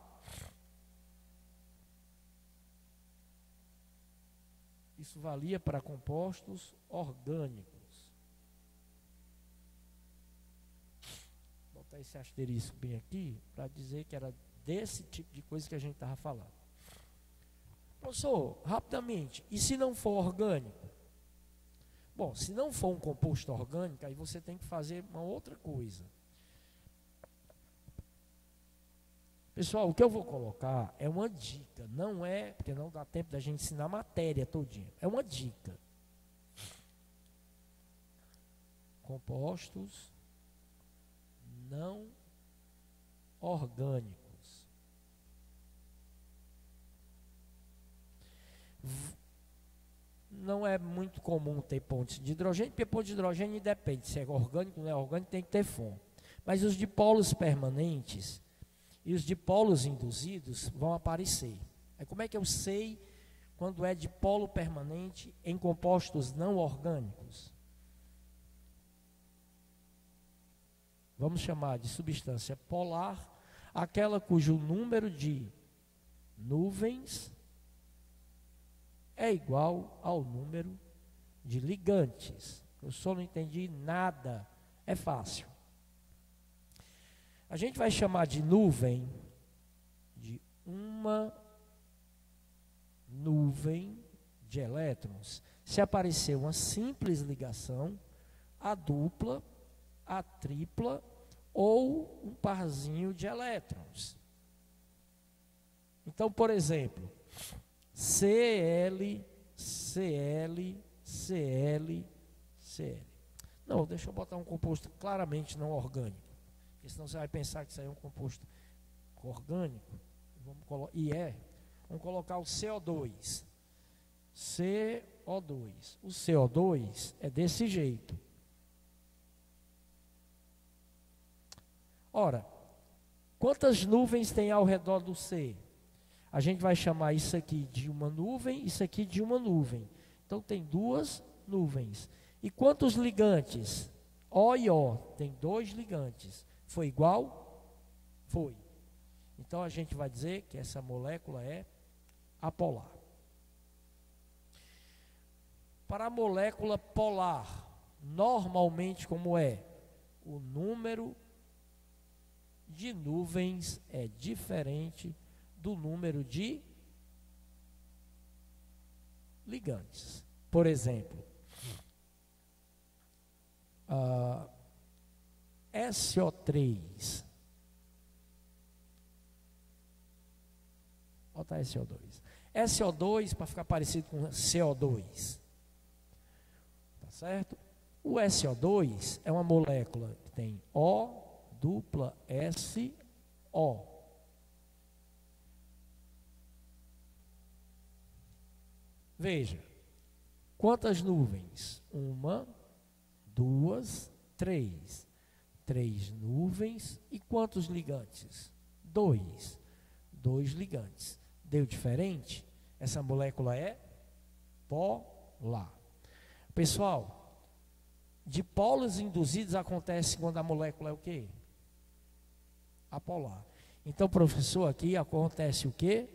Isso valia para compostos orgânicos. Vou botar esse asterisco bem aqui, para dizer que era desse tipo de coisa que a gente estava falando. Professor, rapidamente, e se não for orgânico? Bom, se não for um composto orgânico, aí você tem que fazer uma outra coisa. Pessoal, o que eu vou colocar é uma dica, não é, porque não dá tempo da gente ensinar a matéria todinha, é uma dica. compostos não orgânicos. Não é muito comum ter pontes de hidrogênio, porque ponte de hidrogênio depende se é orgânico ou não é orgânico, tem que ter Fon. Mas os dipolos permanentes e os dipolos induzidos vão aparecer. Aí como é que eu sei quando é dipolo permanente em compostos não orgânicos? Vamos chamar de substância polar aquela cujo número de nuvens é igual ao número de ligantes. Eu só não entendi nada, é fácil. A gente vai chamar de nuvem de uma nuvem de elétrons. Se aparecer uma simples ligação, a dupla, a tripla ou um parzinho de elétrons. Então, por exemplo, Cl, Cl, Cl, Cl. Não, deixa eu botar um composto claramente não orgânico, porque senão você vai pensar que isso aí é um composto orgânico. Vamos colo- e é. Vamos colocar o C O dois. C O dois. O C O dois é desse jeito. Ora, quantas nuvens tem ao redor do C? A gente vai chamar isso aqui de uma nuvem, isso aqui de uma nuvem. Então tem duas nuvens. E quantos ligantes? O e O, tem dois ligantes. Foi igual? Foi. Então a gente vai dizer que essa molécula é apolar. Para a molécula polar, normalmente como é? O número de nuvens é diferente do número de ligantes. Por exemplo, uh, S O três. Bota S O dois. S O dois para ficar parecido com C O dois. Tá certo? O S O dois é uma molécula que tem O dupla S O. Veja, quantas nuvens? Uma, duas, três. Três nuvens. E quantos ligantes? Dois. Dois ligantes. Deu diferente? Essa molécula é polar. Pessoal, dipolos induzidos acontece quando a molécula é o quê? Apolar. Então, professor, aqui acontece o quê?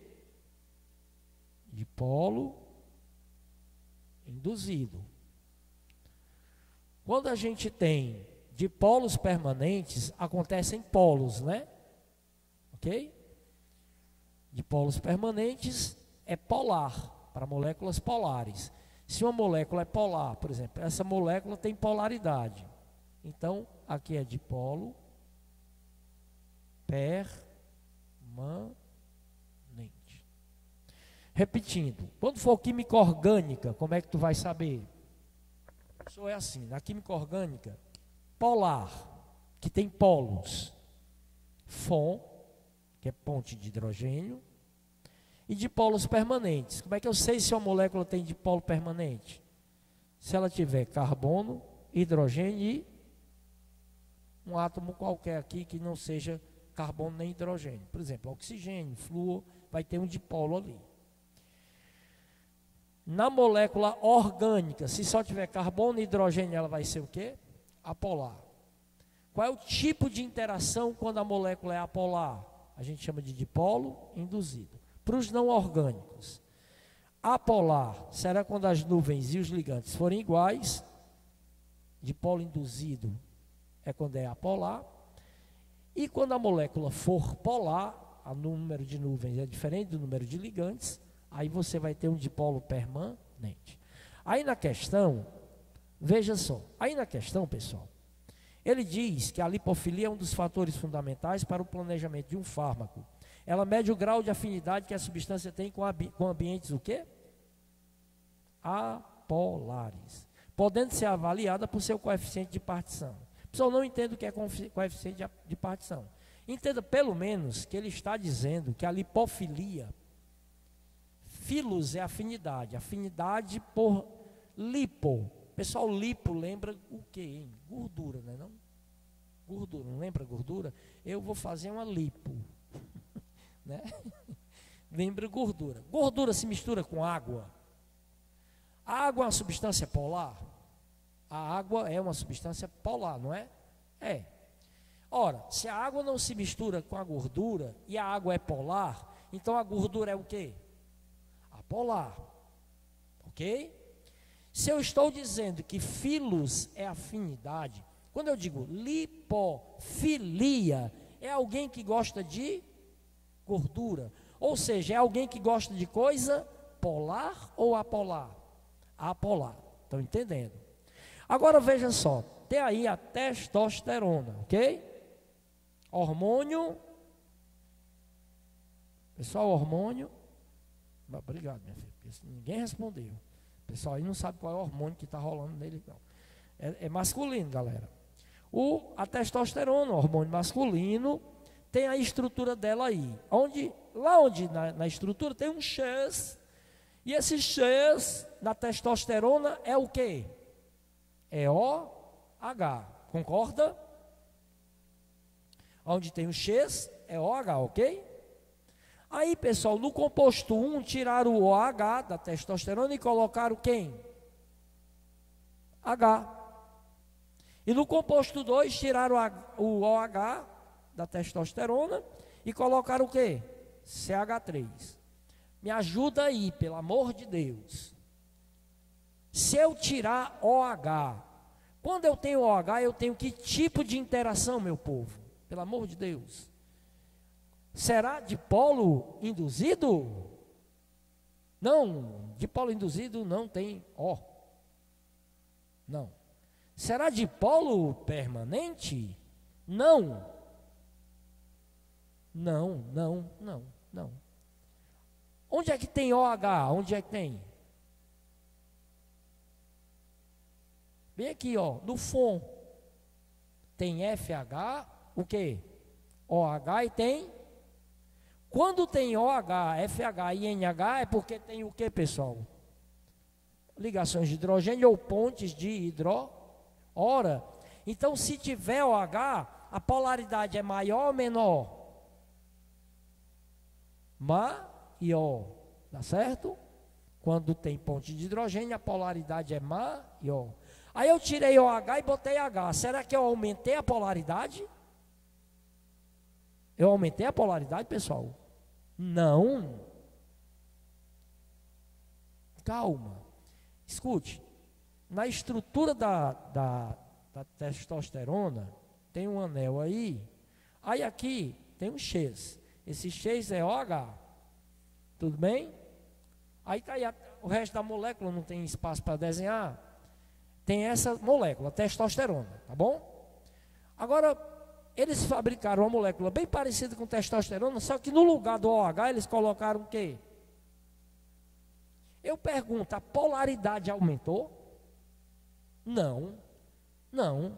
Dipolo induzido. Quando a gente tem dipolos permanentes, acontecem polos, né? Ok? Dipolos permanentes é polar, para moléculas polares. Se uma molécula é polar, por exemplo, essa molécula tem polaridade. Então, aqui é dipolo permanente. Repetindo, quando for química orgânica, como é que tu vai saber? Isso é assim, na química orgânica, polar, que tem polos, Fon, que é ponte de hidrogênio, e dipolos permanentes. Como é que eu sei se uma molécula tem dipolo permanente? Se ela tiver carbono, hidrogênio e um átomo qualquer aqui que não seja carbono nem hidrogênio. Por exemplo, oxigênio, flúor, vai ter um dipolo ali. Na molécula orgânica, se só tiver carbono e hidrogênio, ela vai ser o quê? Apolar. Qual é o tipo de interação quando a molécula é apolar? A gente chama de dipolo induzido. Para os não orgânicos, apolar será quando as nuvens e os ligantes forem iguais. Dipolo induzido é quando é apolar. E quando a molécula for polar, o número de nuvens é diferente do número de ligantes, aí você vai ter um dipolo permanente. Aí na questão, veja só, aí na questão, pessoal, ele diz que a lipofilia é um dos fatores fundamentais para o planejamento de um fármaco. Ela mede o grau de afinidade que a substância tem com, com ambientes o quê? Apolares. podendo ser avaliada por seu coeficiente de partição. O pessoal não entende o que é coeficiente de partição. Entenda pelo menos que ele está dizendo que a lipofilia, filos é afinidade, afinidade por lipo. Pessoal, lipo lembra o quê, hein? Gordura, não é não? Gordura, não lembra gordura? Eu vou fazer uma lipo, né? Lembra gordura. Gordura se mistura com água. A água é uma substância polar? A água é uma substância polar, não é? É. Ora, se a água não se mistura com a gordura e a água é polar, então a gordura é o quê? Apolar. Ok? Se eu estou dizendo que filos é afinidade, quando eu digo lipofilia, é alguém que gosta de gordura. Ou seja, é alguém que gosta de coisa polar ou apolar? Apolar. Estão entendendo? Agora veja só, tem aí a testosterona, ok? Hormônio. Pessoal, hormônio. Obrigado, minha filha. Ninguém respondeu. O pessoal aí não sabe qual é o hormônio que está rolando nele, não. É, é masculino, galera. O, a testosterona, o hormônio masculino, tem a estrutura dela aí. Onde, lá onde na, na estrutura tem um X. E esse X da testosterona é o quê? É O H. Concorda? Onde tem o X é O H, ok? Aí, pessoal, no composto um, tiraram o O H da testosterona e colocaram quem? H. E no composto dois, tiraram o O H da testosterona e colocaram o quê? C H três. Me ajuda aí, pelo amor de Deus. Se eu tirar O H, quando eu tenho O H, eu tenho que tipo de interação, meu povo? Pelo amor de Deus. Será dipolo induzido? Não, dipolo induzido não tem O. Não. Será dipolo permanente? Não. Não, não, não, não. Onde é que tem O H? Onde é que tem? Bem aqui, ó, no F O N. Tem F H, o quê? O H e tem. Quando tem O H, F H e N H é porque tem o quê, pessoal? Ligações de hidrogênio ou pontes de hidro. Ora, então se tiver O H, a polaridade é maior ou menor? Maior, tá certo? Quando tem ponte de hidrogênio, a polaridade é maior. Aí eu tirei O H e botei H. Será que eu aumentei a polaridade? Eu aumentei a polaridade, pessoal? Não. Calma. Escute. Na estrutura da, da, da testosterona, tem um anel aí. Aí aqui tem um X. Esse X é O H. Tudo bem? Aí tá aí a, o resto da molécula, não tem espaço para desenhar. Tem essa molécula, testosterona, tá bom? Agora, eles fabricaram uma molécula bem parecida com testosterona, só que no lugar do O H eles colocaram o quê? Eu pergunto, a polaridade aumentou? Não, não.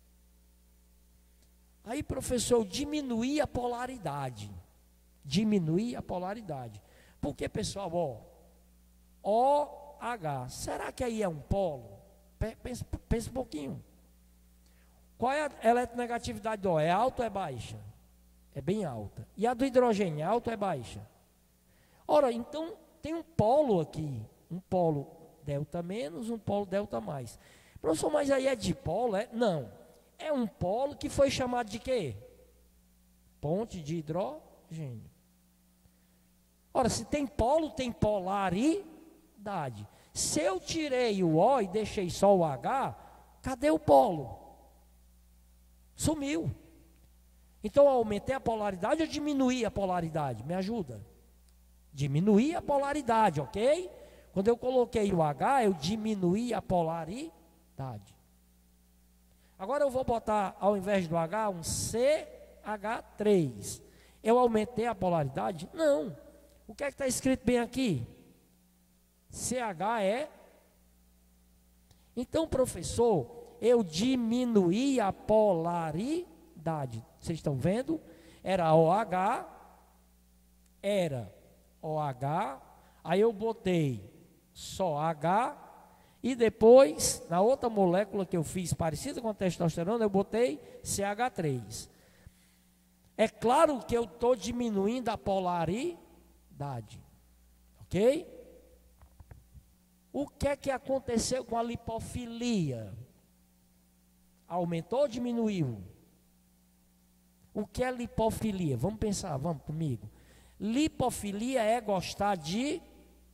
Aí, professor, eu diminuí a polaridade. Diminuí a polaridade. Porque, pessoal, ó, O H, será que aí é um polo? Pensa, pensa um pouquinho. Qual é a eletronegatividade do O? É alta ou é baixa? É bem alta. E a do hidrogênio, é alta ou é baixa? Ora, então tem um polo aqui. Um polo delta menos, um polo delta mais. Professor, mas aí é dipolo? É? Não. É um polo que foi chamado de quê? Ponte de hidrogênio. Ora, se tem polo, tem polaridade. Se eu tirei o O e deixei só o H, cadê o polo? Sumiu. Então eu aumentei a polaridade ou diminuí a polaridade? Me ajuda. Diminuí a polaridade, ok? Quando eu coloquei o H, eu diminuí a polaridade. Agora eu vou botar, ao invés do H, um C H três. Eu aumentei a polaridade? Não. O que é que está escrito bem aqui? C H é. Então, professor, eu diminuí a polaridade. Vocês estão vendo? Era OH, era OH, aí eu botei só H, e depois, na outra molécula que eu fiz parecida com a testosterona, eu botei C H três. É claro que eu estou diminuindo a polaridade, ok? O que é que aconteceu com a lipofilia? Aumentou ou diminuiu? O que é lipofilia? Vamos pensar, vamos comigo. Lipofilia é gostar de,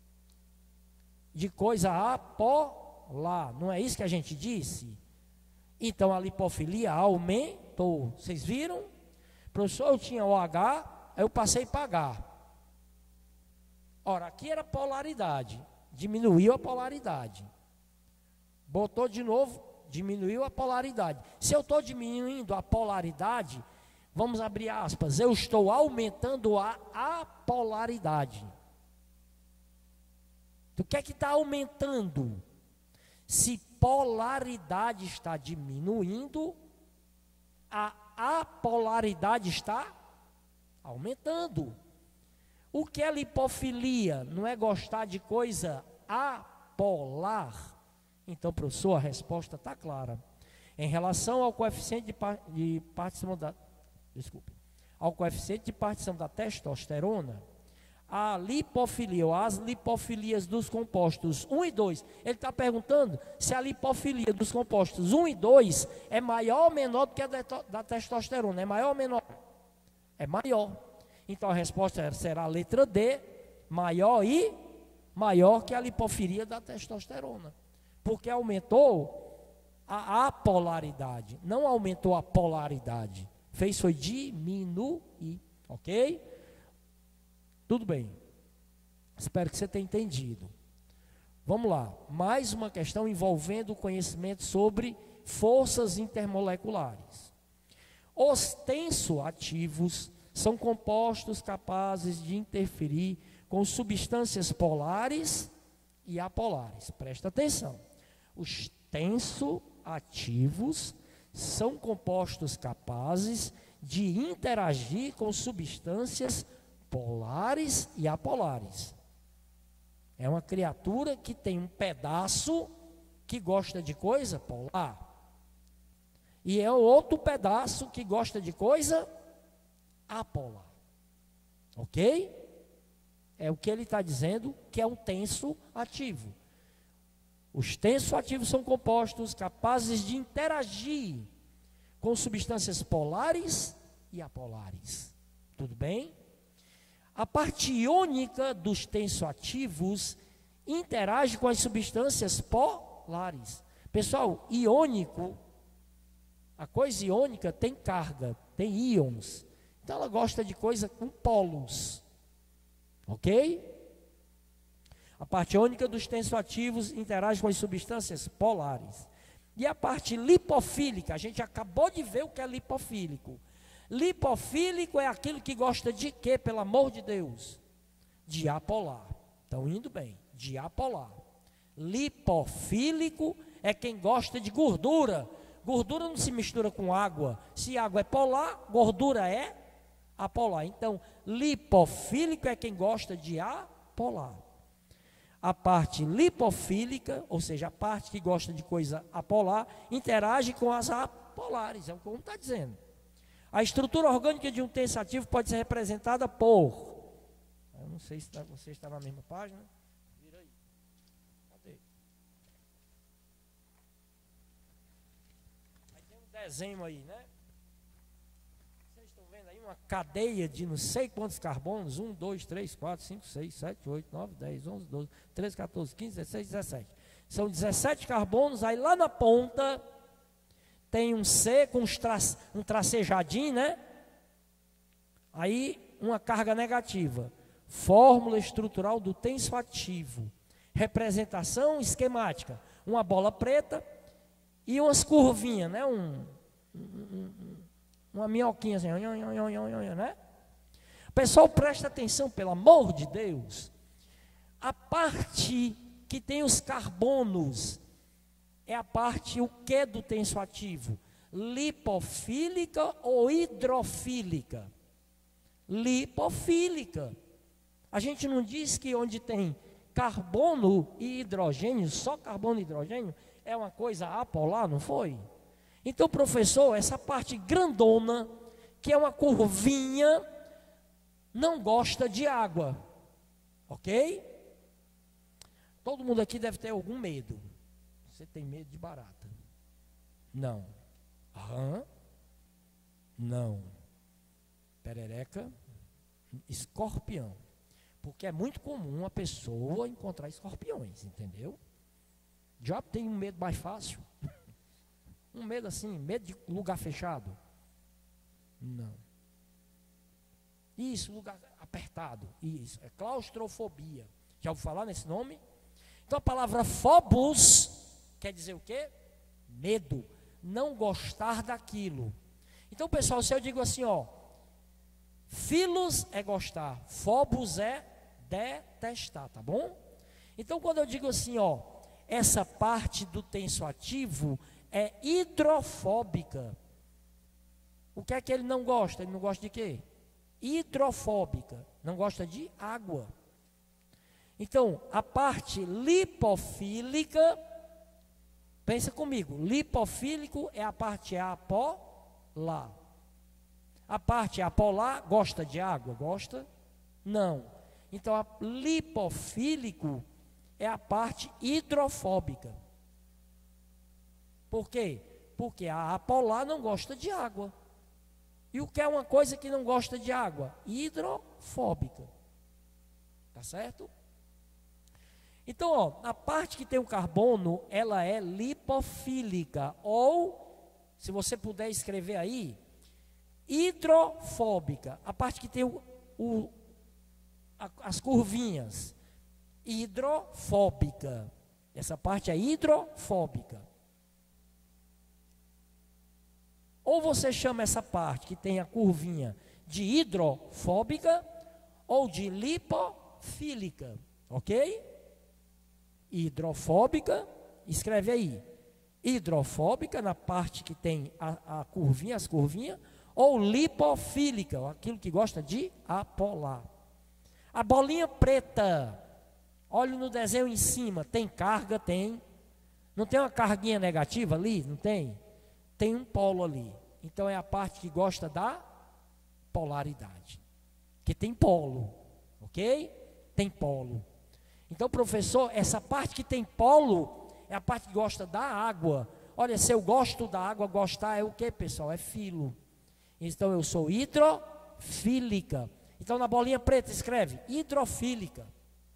de coisa apolar, não é isso que a gente disse? Então a lipofilia aumentou. Vocês viram? Professor, eu tinha OH, aí eu passei para H. Ora, aqui era polaridade, diminuiu a polaridade. Botou de novo, diminuiu a polaridade. Se eu estou diminuindo a polaridade, vamos abrir aspas, eu estou aumentando a apolaridade. O que é que está aumentando? Se polaridade está diminuindo, a apolaridade está aumentando. O que é lipofilia? Não é gostar de coisa apolar? Então, professor, a resposta está clara. Em relação ao coeficiente de, par de partição da, desculpe, ao coeficiente de partição da testosterona, a lipofilia, ou as lipofilias dos compostos um e dois, ele está perguntando se a lipofilia dos compostos um e dois é maior ou menor do que a da testosterona. É maior ou menor? É maior. Então a resposta será a letra D, maior e maior que a lipofilia da testosterona. Porque aumentou a apolaridade, não aumentou a polaridade. Fez foi diminuir, ok? Tudo bem. Espero que você tenha entendido. Vamos lá. Mais uma questão envolvendo o conhecimento sobre forças intermoleculares. Os tensoativos são compostos capazes de interferir com substâncias polares e apolares. Presta atenção. Os tensoativos são compostos capazes de interagir com substâncias polares e apolares. É uma criatura que tem um pedaço que gosta de coisa polar. E é outro pedaço que gosta de coisa apolar. Ok? É o que ele está dizendo que é um tenso ativo. Os tensoativos são compostos capazes de interagir com substâncias polares e apolares. Tudo bem? A parte iônica dos tensoativos interage com as substâncias polares. Pessoal, iônico, a coisa iônica tem carga, tem íons. Então ela gosta de coisa com polos. Ok? A parte iônica dos tensoativos interage com as substâncias polares. E a parte lipofílica, a gente acabou de ver o que é lipofílico. Lipofílico é aquilo que gosta de quê, pelo amor de Deus? De apolar. Estão indo bem, de apolar. Lipofílico é quem gosta de gordura. Gordura não se mistura com água. Se água é polar, gordura é apolar. Então, lipofílico é quem gosta de apolar. A parte lipofílica, ou seja, a parte que gosta de coisa apolar, interage com as apolares, é o que está dizendo. A estrutura orgânica de um tensoativo pode ser representada por... Eu não sei se tá, você está na mesma página. Vira aí. Cadê? Aí tem um desenho aí, né? Vocês estão vendo aí uma cadeia de não sei quantos carbonos. um, dois, três, quatro, cinco, seis, sete, oito, nove, dez, onze, doze, treze, quatorze, quinze, dezesseis, dezessete. São dezessete carbonos, aí lá na ponta... tem um C com um tracejadinho, né? Aí, uma carga negativa. Fórmula estrutural do tensoativo. Representação esquemática. Uma bola preta e umas curvinhas, né? Um, um, um, uma minhoquinha assim, né? Pessoal, presta atenção, pelo amor de Deus. A parte que tem os carbonos é a parte o que do tensoativo? Lipofílica ou hidrofílica? Lipofílica. A gente não diz que onde tem carbono e hidrogênio, só carbono e hidrogênio, é uma coisa apolar, não foi? Então, professor, essa parte grandona, que é uma curvinha, não gosta de água, ok? Todo mundo aqui deve ter algum medo. Você tem medo de barata? Não. Rã? Não. Perereca? Escorpião. Porque é muito comum a pessoa encontrar escorpiões, entendeu? Já tem um medo mais fácil. Um medo assim, medo de lugar fechado. Não. Isso, lugar apertado. Isso, é claustrofobia. Já ouviu falar nesse nome? Então a palavra phobos quer dizer o quê? Medo. Não gostar daquilo. Então, pessoal, se eu digo assim, ó, philos é gostar, phobos é detestar, tá bom? Então, quando eu digo assim, ó, essa parte do tensoativo é hidrofóbica. O que é que ele não gosta? Ele não gosta de quê? Hidrofóbica. Não gosta de água. Então, a parte lipofílica, pensa comigo, lipofílico é a parte apolar. A parte apolar gosta de água? Gosta? Não. Então, a lipofílico é a parte hidrofóbica. Por quê? Porque a apolar não gosta de água. E o que é uma coisa que não gosta de água? Hidrofóbica. Tá certo? Então, ó, a parte que tem o carbono, ela é lipofílica. Ou, se você puder escrever aí, hidrofóbica. A parte que tem o, o, a, as curvinhas. Hidrofóbica. Essa parte é hidrofóbica. Ou você chama essa parte que tem a curvinha de hidrofóbica ou de lipofílica, ok? Hidrofóbica, escreve aí, hidrofóbica na parte que tem a, a curvinha, as curvinhas, ou lipofílica, aquilo que gosta de apolar. A bolinha preta, olha no desenho em cima, tem carga? Tem. Não tem uma carguinha negativa ali? Não tem? Tem um polo ali. Então é a parte que gosta da polaridade. Que tem polo, ok? Tem polo. Então, professor, essa parte que tem polo é a parte que gosta da água. Olha, se eu gosto da água, gostar é o que, pessoal? É filo. Então eu sou hidrofílica. Então na bolinha preta escreve hidrofílica.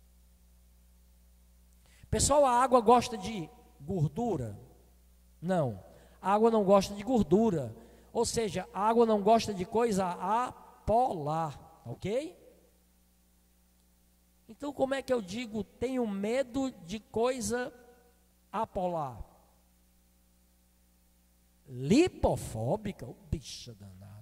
Pessoal, a água gosta de gordura? Não. A água não gosta de gordura. Ou seja, a água não gosta de coisa apolar. Ok? Então, como é que eu digo, tenho medo de coisa apolar? Lipofóbica, oh, bicha danada.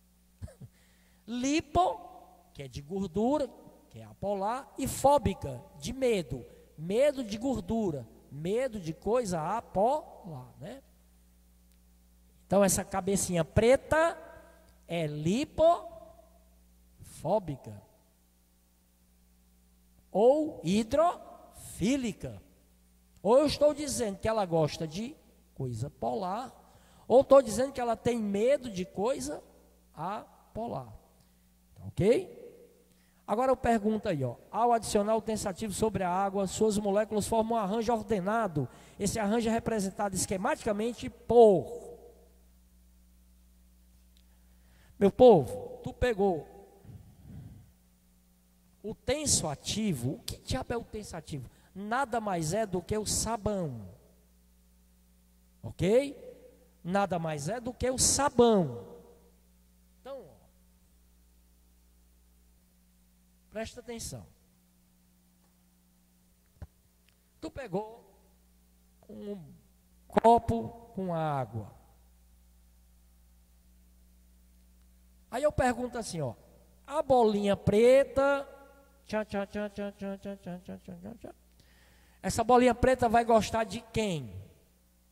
Lipo, que é de gordura, que é apolar, e fóbica, de medo. Medo de gordura, medo de coisa apolar, né? Então, essa cabecinha preta é lipofóbica. Ou hidrofílica. Ou eu estou dizendo que ela gosta de coisa polar, ou estou dizendo que ela tem medo de coisa apolar. Ok? Agora eu pergunto aí, ó, ao adicionar o tensativo sobre a água, suas moléculas formam um arranjo ordenado. Esse arranjo é representado esquematicamente por... Meu povo, tu pegou o tensoativo. O que diabo é o tensoativo? Nada mais é do que o sabão. Ok? Nada mais é do que o sabão. Então, ó, presta atenção. Tu pegou um copo com água. Aí eu pergunto assim, ó, a bolinha preta, tchan, tchan, tchan, tchan, tchan, tchan, tchan, tchan, tchan, tchan, essa bolinha preta vai gostar de quem?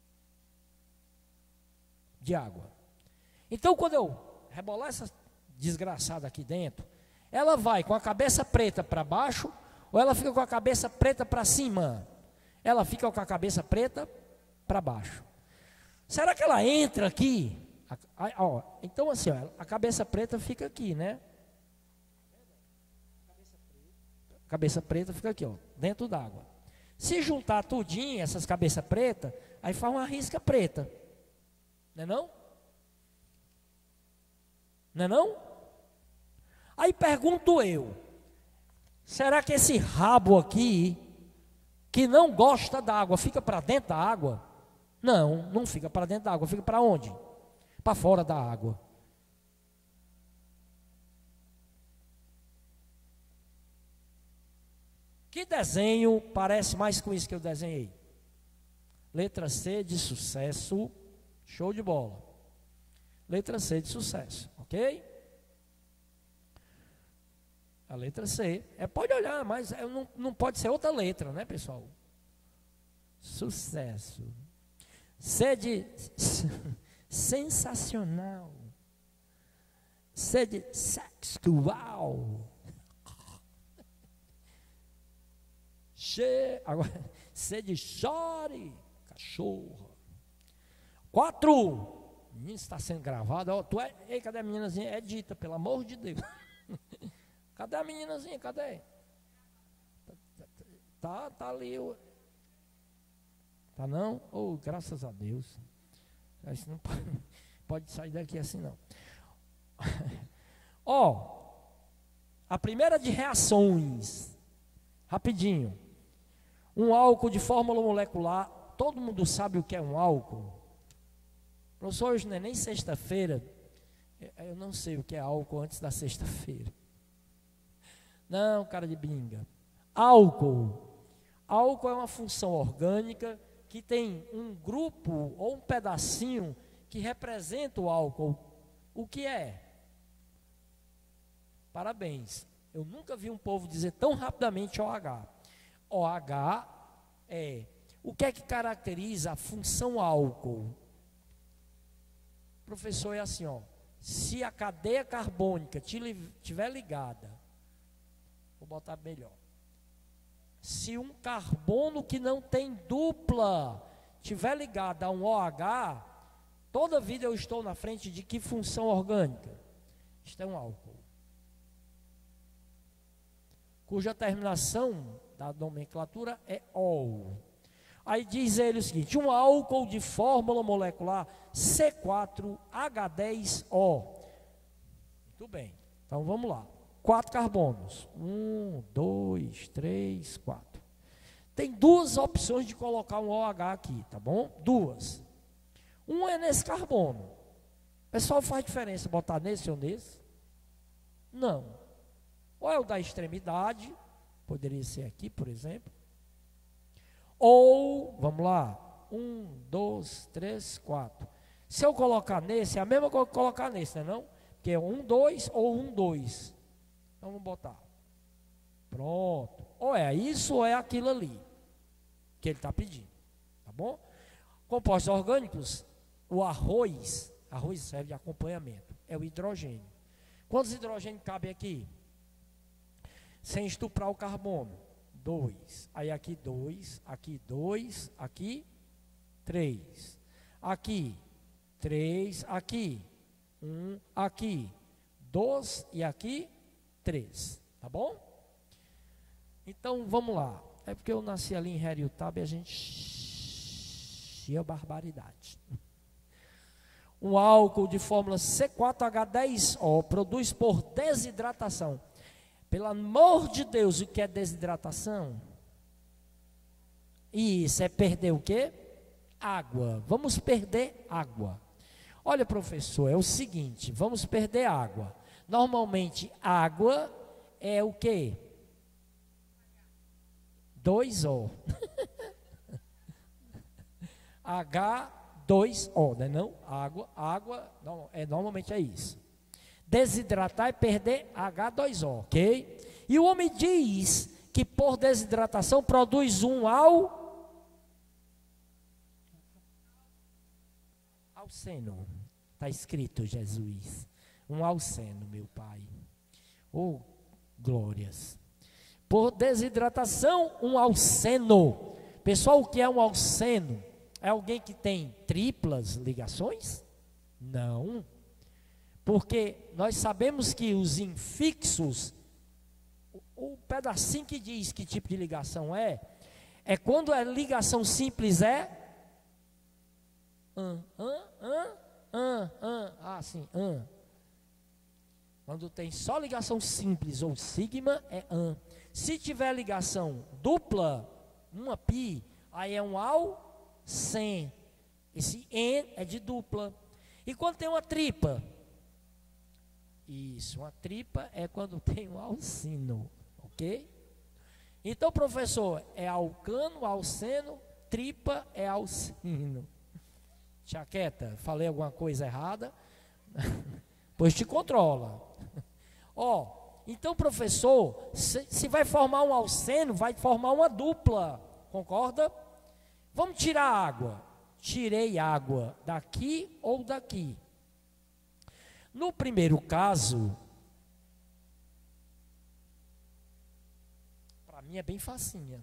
de água. Então, quando eu rebolar essa desgraçada aqui dentro, ela vai com a cabeça preta para baixo ou ela fica com a cabeça preta para cima? Ela fica com a cabeça preta para baixo. Será que ela entra aqui? A, a, ó, então assim, ó, a cabeça preta fica aqui, né? A cabeça preta fica aqui, ó, dentro d'água. Se juntar tudinho, essas cabeças pretas, aí faz uma risca preta. Não é não? Não é não? Aí pergunto eu, será que esse rabo aqui, que não gosta da água, fica para dentro da água? Não, não fica para dentro da água, fica para onde? Para fora da água. Que desenho parece mais com isso que eu desenhei? Letra C de sucesso, show de bola. Letra C de sucesso, ok? A letra C, é, pode olhar, mas é, não, não pode ser outra letra, né, pessoal? Sucesso. C de sensacional. C de sexual. Che, agora, C de chore, cachorro. Quatro. Menino, está sendo gravado. Ó, tu é, ei, cadê a meninazinha? Edita, pelo amor de Deus. Cadê a meninazinha? Cadê? Tá, tá ali. Tá não? Oh, graças a Deus. Isso não pode, pode sair daqui assim não. Ó, oh, a primeira de reações. Rapidinho. Um álcool de fórmula molecular. Todo mundo sabe o que é um álcool? Professor, hoje não é nem sexta-feira. Eu não sei o que é álcool antes da sexta-feira. Não, cara de binga. Álcool. Álcool é uma função orgânica que tem um grupo ou um pedacinho que representa o álcool. O que é? Parabéns. Eu nunca vi um povo dizer tão rapidamente O H. O H é... O que é que caracteriza a função álcool? Professor, é assim, ó. Se a cadeia carbônica estiver ligada, vou botar melhor. Se um carbono que não tem dupla estiver ligado a um O H, toda vida eu estou na frente de que função orgânica? Isto é um álcool. Cuja terminação da nomenclatura é ol. Aí diz ele o seguinte: um álcool de fórmula molecular C quatro H dez O. Muito bem, então vamos lá. Quatro carbonos. Um, dois, três, quatro. Tem duas opções de colocar um O H aqui, tá bom? Duas. Um é nesse carbono. Pessoal, faz diferença botar nesse ou nesse? Não. Ou é o da extremidade, poderia ser aqui, por exemplo. Ou, vamos lá, um, dois, três, quatro. Se eu colocar nesse, é a mesma coisa que colocar nesse, não é não? Porque é um, dois ou um, dois. Então vamos botar. Pronto. Ou é isso ou é aquilo ali que ele está pedindo. Tá bom? Compostos orgânicos, o arroz, arroz serve de acompanhamento, é o hidrogênio. Quantos hidrogênios cabem aqui? Sem estuprar o carbono. Dois. Aí aqui dois, aqui dois, aqui três. Aqui três, aqui um, aqui dois e aqui três. Tá bom? Então vamos lá. É porque eu nasci ali em Heriotaba e a gente tinha barbaridade. Um álcool de fórmula C quatro H dez O produz por desidratação. Pelo amor de Deus, o que é desidratação? Isso é perder o quê? Água. Vamos perder água. Olha, professor, é o seguinte, vamos perder água. Normalmente, água é o quê? dois O. H dois O, né? Não? Água, água, não, é, normalmente é isso. Desidratar é perder H dois O, ok? E o homem diz que por desidratação produz um ao, ao alceno. Está escrito, Jesus. Um alceno, meu Pai. Oh, glórias. Por desidratação, um alceno. Pessoal, o que é um alceno? É alguém que tem triplas ligações? Não. Porque nós sabemos que os infixos, o, o pedacinho que diz que tipo de ligação é, é quando a ligação simples é an, an, an, an, an, ah, sim, an. Quando tem só ligação simples ou sigma, é an. Se tiver ligação dupla, uma pi, aí é um alcen. Esse en é de dupla. E quando tem uma tripa? Isso, uma tripa é quando tem um alcino, ok? Então, professor, é alcano, alceno, tripa é alcino. Chaqueta, falei alguma coisa errada? Pois te controla. Ó, oh, então, professor, se, se vai formar um alceno, vai formar uma dupla, concorda? Vamos tirar água. Tirei água daqui ou daqui. No primeiro caso, para mim é bem facinha.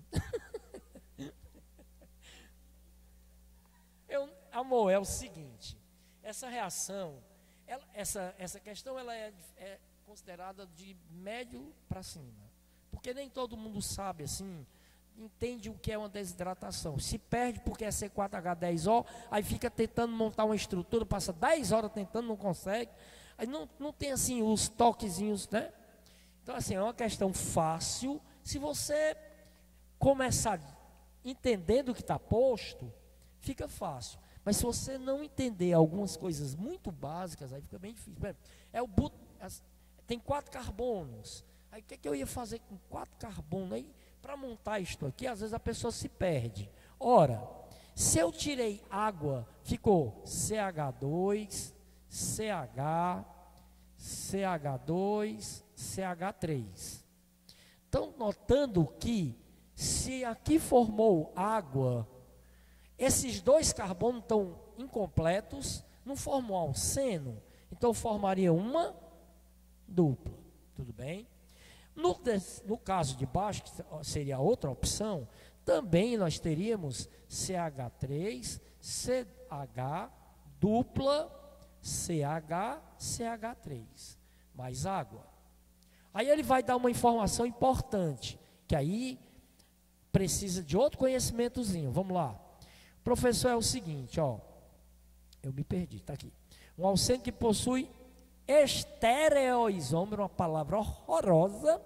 Eu, amor, é o seguinte, essa reação, ela, essa, essa questão ela é, é considerada de médio para cima. Porque nem todo mundo sabe assim, entende o que é uma desidratação. Se perde porque é C quatro H dez O, aí fica tentando montar uma estrutura, passa dez horas tentando, não consegue. Aí não, não tem assim os toquezinhos, né? Então assim, é uma questão fácil. Se você começar entendendo o que está posto, fica fácil. Mas se você não entender algumas coisas muito básicas, aí fica bem difícil. É o but, tem quatro carbonos. Aí o que, é que eu ia fazer com quatro carbonos? Aí para montar isto aqui, às vezes a pessoa se perde. Ora, se eu tirei água, ficou C H dois, C H, C H dois, C H três. Estão notando que se aqui formou água, esses dois carbonos estão incompletos, não formam alceno, então formaria uma dupla. Tudo bem? No, no caso de baixo, que seria outra opção, também nós teríamos C H três, C H, dupla, C H, C H três, mais água. Aí ele vai dar uma informação importante, que aí precisa de outro conhecimentozinho. Vamos lá. Professor, é o seguinte, ó. Eu me perdi, está aqui. Um alceno que possui estereoisômero, uma palavra horrorosa,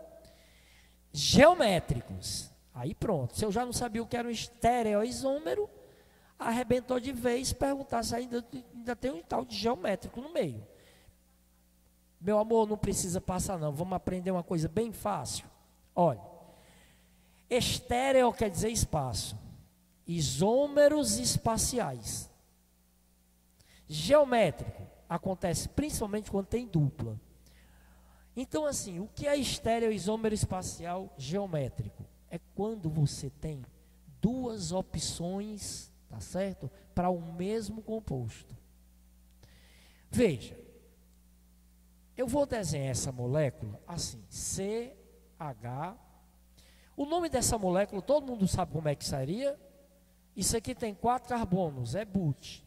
geométricos. Aí pronto, se eu já não sabia o que era um estereoisômero, arrebentou de vez perguntar se ainda, ainda tem um tal de geométrico no meio. Meu amor, não precisa passar não, vamos aprender uma coisa bem fácil. Olha, estéreo quer dizer espaço, isômeros espaciais. Geométrico acontece principalmente quando tem dupla. Então assim, o que é estéreo isômero espacial geométrico? É quando você tem duas opções, tá certo? Para o mesmo composto. Veja, eu vou desenhar essa molécula assim, C H. O nome dessa molécula, todo mundo sabe como é que seria? Isso aqui tem quatro carbonos, é but.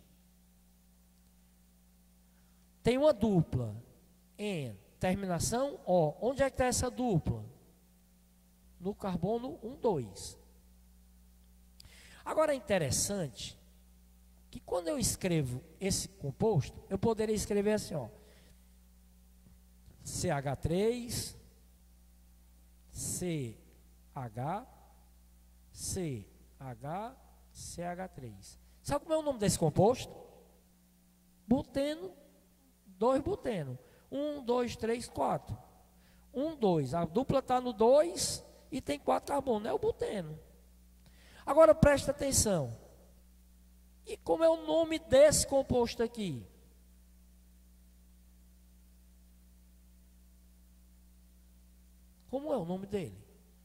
Tem uma dupla, em terminação O. Onde é que está essa dupla? No carbono um, dois. Agora é interessante que quando eu escrevo esse composto, eu poderia escrever assim, ó, C H três, C H, C H, C H três. Sabe como é o nome desse composto? Buteno, dois buteno. um, dois, três, quatro. um, dois. A dupla está no dois e tem quatro carbonos. É o buteno. Agora presta atenção. E como é o nome desse composto aqui? Como é o nome dele?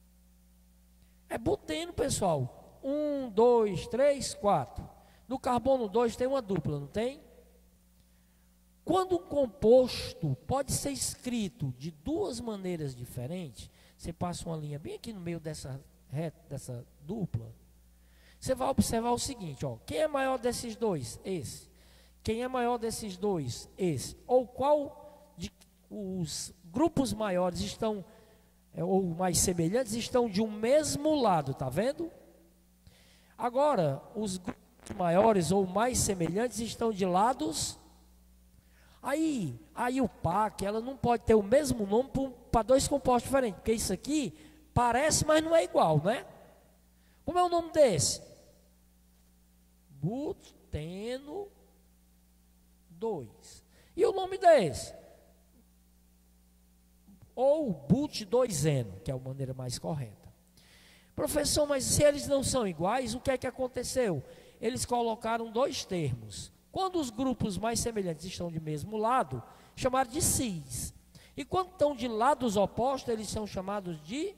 É buteno, pessoal. um, dois, três, quatro. No carbono dois tem uma dupla, não tem? Quando um composto pode ser escrito de duas maneiras diferentes, você passa uma linha bem aqui no meio dessa reta, dessa dupla, você vai observar o seguinte, ó, quem é maior desses dois? Esse. Quem é maior desses dois? Esse. Ou qual de os grupos maiores estão, ou mais semelhantes, estão de um mesmo lado, tá vendo? Agora, os grupos maiores ou mais semelhantes estão de lados. Aí, aí o par, ela não pode ter o mesmo nome para dois compostos diferentes, porque isso aqui parece, mas não é igual, né? Como é o nome desse? Buteno dois. E o nome desse? Ou but dois eno, que é a maneira mais correta. Professor, mas se eles não são iguais, o que é que aconteceu? Eles colocaram dois termos. Quando os grupos mais semelhantes estão de mesmo lado, chamaram de cis. E quando estão de lados opostos, eles são chamados de...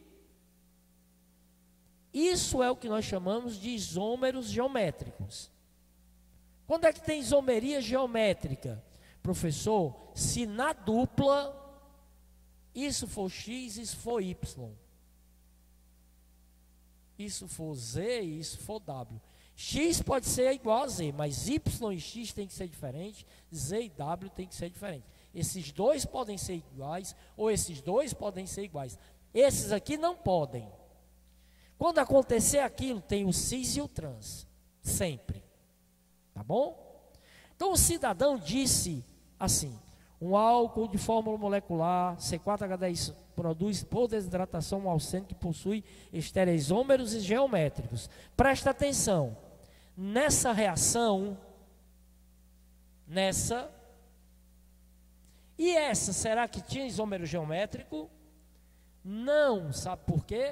Isso é o que nós chamamos de isômeros geométricos. Quando é que tem isomeria geométrica? Professor, se na dupla, isso for x, isso for y. Isso for z, isso for w. X pode ser igual a Z, mas Y e X tem que ser diferente, Z e W tem que ser diferente. Esses dois podem ser iguais, ou esses dois podem ser iguais. Esses aqui não podem. Quando acontecer aquilo, tem o cis e o trans. Sempre. Tá bom? Então o cidadão disse assim, um álcool de fórmula molecular, C quatro H dez, produz por desidratação um alceno que possui estereoisômeros e geométricos. Presta atenção. Nessa reação, nessa, e essa, será que tinha isômero geométrico? Não, sabe por quê?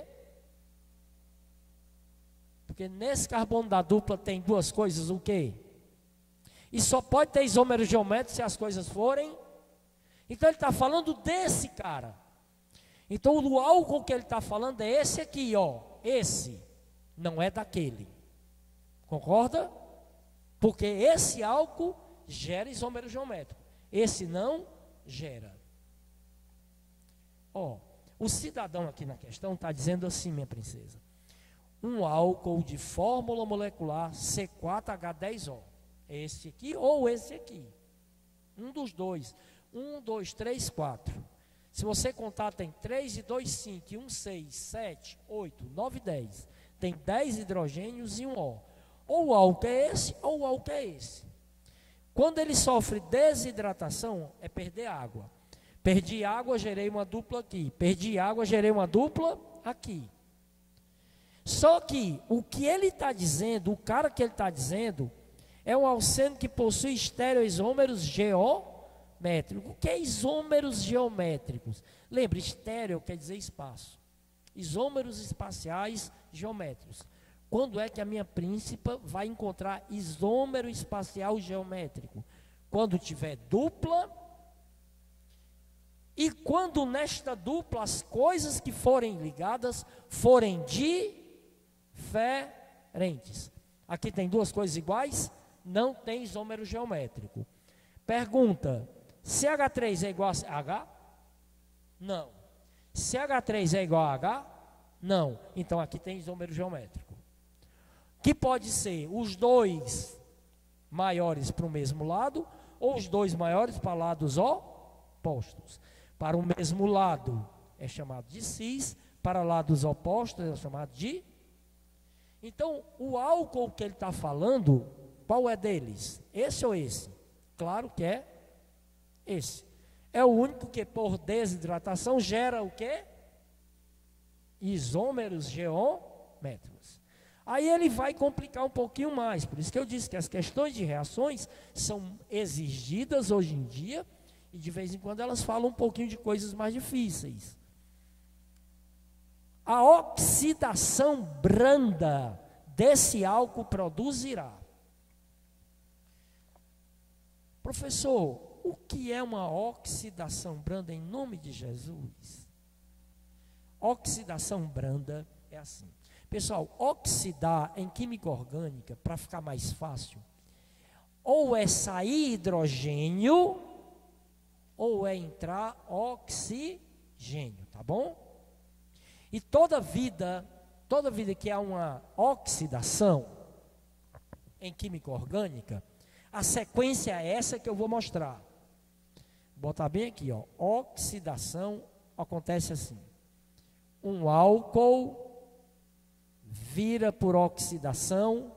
Porque nesse carbono da dupla tem duas coisas, o quê? E só pode ter isômero geométrico se as coisas forem. Então ele está falando desse cara. Então o álcool que ele está falando é esse aqui, ó, esse, não é daquele. Concorda? Porque esse álcool gera isômero geométrico. Esse não gera. Ó, o cidadão aqui na questão está dizendo assim, minha princesa. Um álcool de fórmula molecular C quatro H dez O. Esse aqui ou esse aqui. Um dos dois. Um, dois, três, quatro. Se você contar, tem três e dois, cinco, e um, seis, sete, oito, nove, dez. Tem dez hidrogênios e um O. Ou o álcool é esse, ou o álcool é esse. Quando ele sofre desidratação, é perder água. Perdi água, gerei uma dupla aqui. Perdi água, gerei uma dupla aqui. Só que o que ele está dizendo, o cara que ele está dizendo, é um alceno que possui estereoisômeros geométricos. O que é isômeros geométricos? Lembre, estéreo quer dizer espaço. Isômeros espaciais geométricos. Quando é que a minha príncipa vai encontrar isômero espacial geométrico? Quando tiver dupla, e quando nesta dupla as coisas que forem ligadas forem diferentes. Aqui tem duas coisas iguais, não tem isômero geométrico. Pergunta, C H três é igual a H? Não. C H três é igual a H? Não. Então aqui tem isômero geométrico. Que pode ser os dois maiores para o mesmo lado, ou os dois maiores para lados opostos. Para o mesmo lado é chamado de cis, para lados opostos é chamado de... Então, o álcool que ele está falando, qual é deles? Esse ou esse? Claro que é esse. É o único que por desidratação gera o quê? Isômeros geométricos. Aí ele vai complicar um pouquinho mais, por isso que eu disse que as questões de reações são exigidas hoje em dia, e de vez em quando elas falam um pouquinho de coisas mais difíceis. A oxidação branda desse álcool produzirá. Professor, o que é uma oxidação branda em nome de Jesus? Oxidação branda é assim. Pessoal, oxidar em química orgânica, para ficar mais fácil, ou é sair hidrogênio, ou é entrar oxigênio, tá bom? E toda vida, toda vida que há uma oxidação em química orgânica, a sequência é essa que eu vou mostrar. Vou botar bem aqui, ó. Oxidação acontece assim. Um álcool vira por oxidação.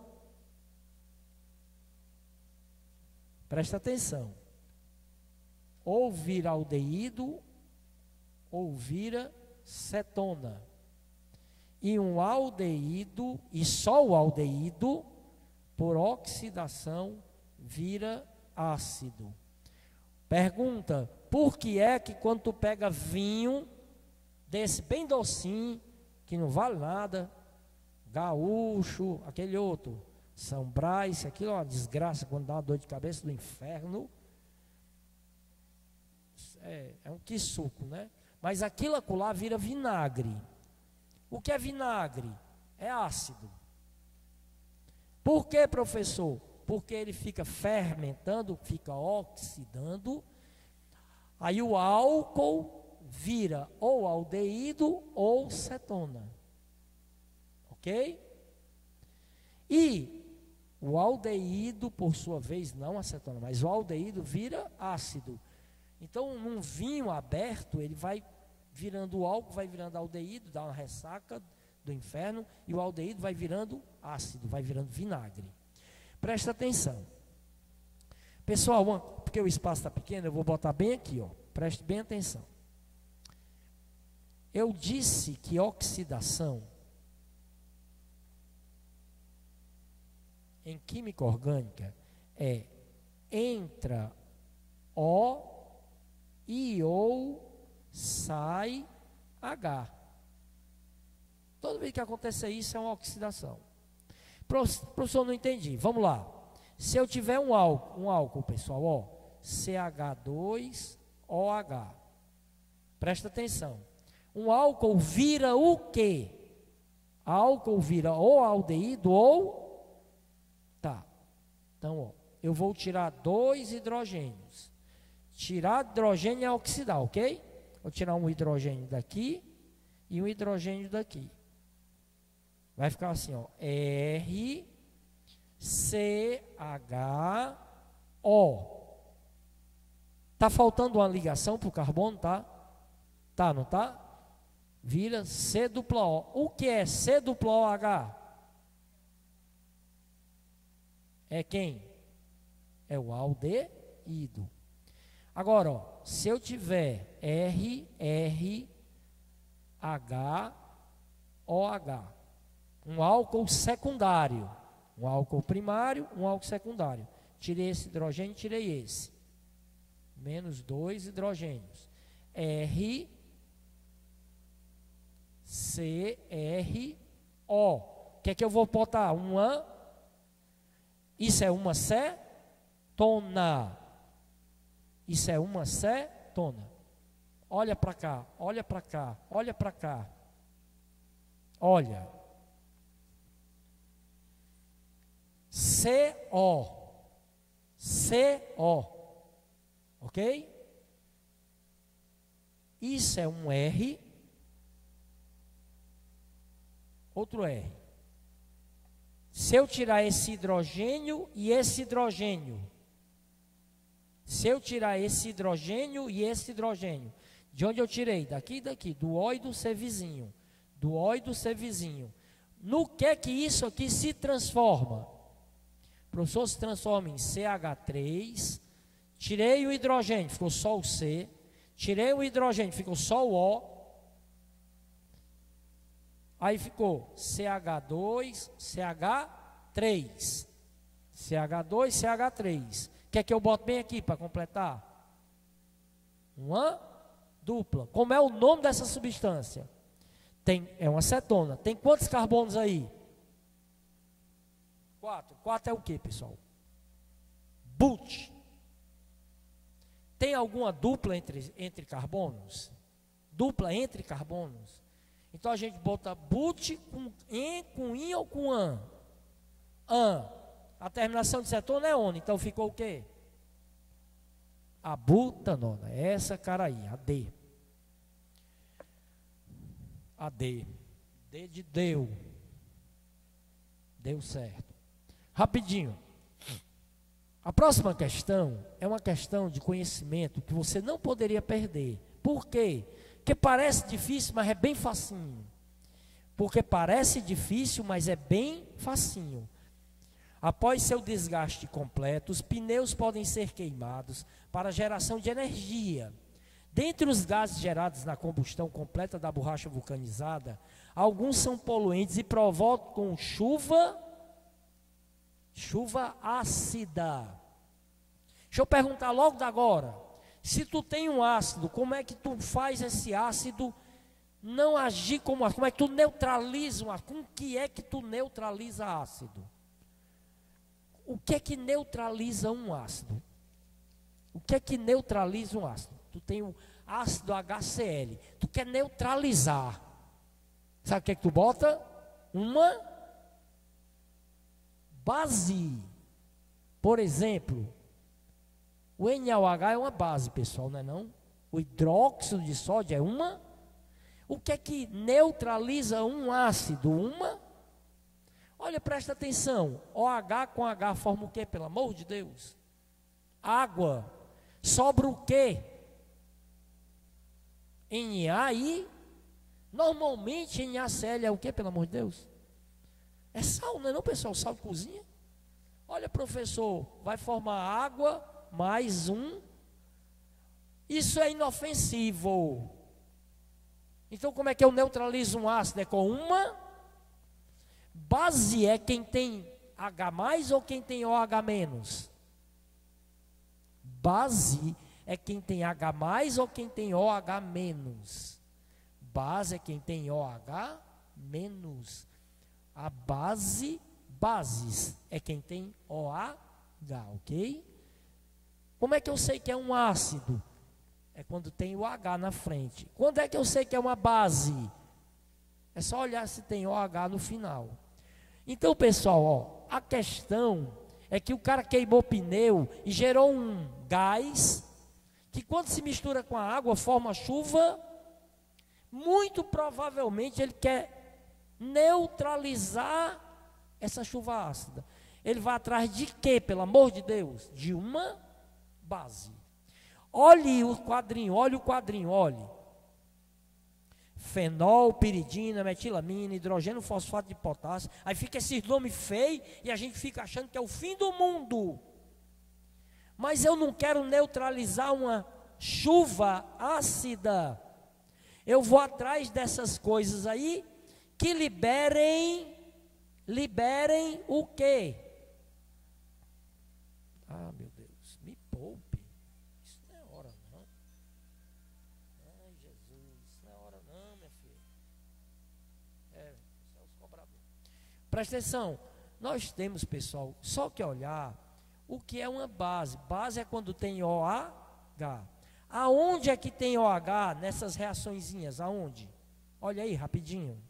Presta atenção. Ou vira aldeído, ou vira cetona. E um aldeído, e só o aldeído, por oxidação, vira ácido. Pergunta, por que é que quando tu pega vinho, desse bem docinho, que não vale nada, gaúcho, aquele outro, São Brás, aquilo é uma desgraça, quando dá uma dor de cabeça do inferno, é, é um quissuco, né? Mas aquilo acolá vira vinagre. O que é vinagre? É ácido. Por que, professor? Porque ele fica fermentando, fica oxidando, aí o álcool vira ou aldeído ou cetona. Ok? E o aldeído, por sua vez, não a cetona, mas o aldeído vira ácido. Então, num vinho aberto, ele vai virando o álcool, vai virando aldeído, dá uma ressaca do inferno, e o aldeído vai virando ácido, vai virando vinagre. Presta atenção. Pessoal, uma, porque o espaço está pequeno, eu vou botar bem aqui, ó. Preste bem atenção. Eu disse que oxidação em química orgânica é entra O e ou sai H. Toda vez que acontecer isso é uma oxidação. Professor, não entendi. Vamos lá. Se eu tiver um álcool, um álcool, pessoal, ó, C H dois O H. Presta atenção. Um álcool vira o quê? Álcool vira ou aldeído ou... Tá. Então, ó, eu vou tirar dois hidrogênios. Tirar hidrogênio é oxidar, ok? Vou tirar um hidrogênio daqui e um hidrogênio daqui. Vai ficar assim, ó, R, C, H, O. Tá faltando uma ligação para o carbono, tá? Tá, não tá? Vira C dupla O. O que é C dupla O H? É quem? É o aldeído. Agora, ó, se eu tiver R, R, H, O H, um álcool secundário, um álcool primário, um álcool secundário. Tirei esse hidrogênio, tirei esse. Menos dois hidrogênios. R, C, R, O. O que é que eu vou botar? Uma. Isso é uma cetona. Isso é uma cetona. Olha para cá, olha para cá, olha para cá. Olha. C O. C O. Ok? Isso é um R. Outro R. Se eu tirar esse hidrogênio e esse hidrogênio. Se eu tirar esse hidrogênio e esse hidrogênio. De onde eu tirei? Daqui e daqui. Do O e do C vizinho. Do O e do C vizinho. No que é que isso aqui se transforma? O professor se transforma em C H três. Tirei o hidrogênio, ficou só o C. Tirei o hidrogênio, ficou só o O. Aí ficou C H dois, C H três. C H dois, C H três. O que é que eu boto bem aqui para completar? Uma dupla. Como é o nome dessa substância? Tem, é uma cetona. Tem quantos carbonos aí? Quatro. Quatro é o que, pessoal? But. Tem alguma dupla entre, entre carbonos? Dupla entre carbonos? Então a gente bota but com en, com in ou com an? An. A terminação de cetona é on. Então ficou o quê? A butanona, essa cara aí, a D. A D. D de deu. Deu certo. Rapidinho. A próxima questão é uma questão de conhecimento que você não poderia perder. Por quê? Porque parece difícil, mas é bem facinho. Porque parece difícil, mas é bem facinho. Após seu desgaste completo, os pneus podem ser queimados para geração de energia. Dentre os gases gerados na combustão completa da borracha vulcanizada, alguns são poluentes e provocam chuva, chuva ácida. Deixa eu perguntar logo da agora. Se tu tem um ácido, como é que tu faz esse ácido não agir como ácido? Como é que tu neutraliza um ácido? Com que é que tu neutraliza ácido? O que é que neutraliza um ácido? O que é que neutraliza um ácido? Tu tem o ácido H C L. Tu quer neutralizar. Sabe o que é que tu bota? Uma base. Por exemplo, o N A O H é uma base, pessoal, não é não? O hidróxido de sódio é uma. O que é que neutraliza um ácido? Uma. Olha, presta atenção. OH com H forma o quê, pelo amor de Deus? Água. Sobra o quê? N A e normalmente N A C L é o quê, pelo amor de Deus? É sal, não é não, pessoal? Sal de cozinha. Olha, professor, vai formar água mais um. Isso é inofensivo. Então, como é que eu neutralizo um ácido? É com uma base. É quem tem H mais ou quem tem OH menos? Base é quem tem H mais ou quem tem OH menos? Base é quem tem OH menos. A base, bases, é quem tem OH, ok? Como é que eu sei que é um ácido? É quando tem o H na frente. Quando é que eu sei que é uma base? É só olhar se tem OH no final. Então, pessoal, ó, a questão é que o cara queimou pneu e gerou um gás que, quando se mistura com a água, forma chuva. Muito provavelmente ele quer neutralizar essa chuva ácida. Ele vai atrás de quê, pelo amor de Deus? De uma base. Olhe o quadrinho, olhe o quadrinho, olhe. Fenol, piridina, metilamina, hidrogênio, fosfato de potássio. Aí fica esse nome feio e a gente fica achando que é o fim do mundo. Mas eu não quero neutralizar uma chuva ácida. Eu vou atrás dessas coisas aí que liberem, liberem o quê? Ah, meu Deus, me poupe. Isso não é hora não. Ai, Jesus, isso não é hora não, minha filha. É, são os cobradores. Presta atenção, nós temos, pessoal, só que olhar o que é uma base. Base é quando tem OH. Aonde é que tem OH nessas reaçõezinhas? Aonde? Olha aí, rapidinho.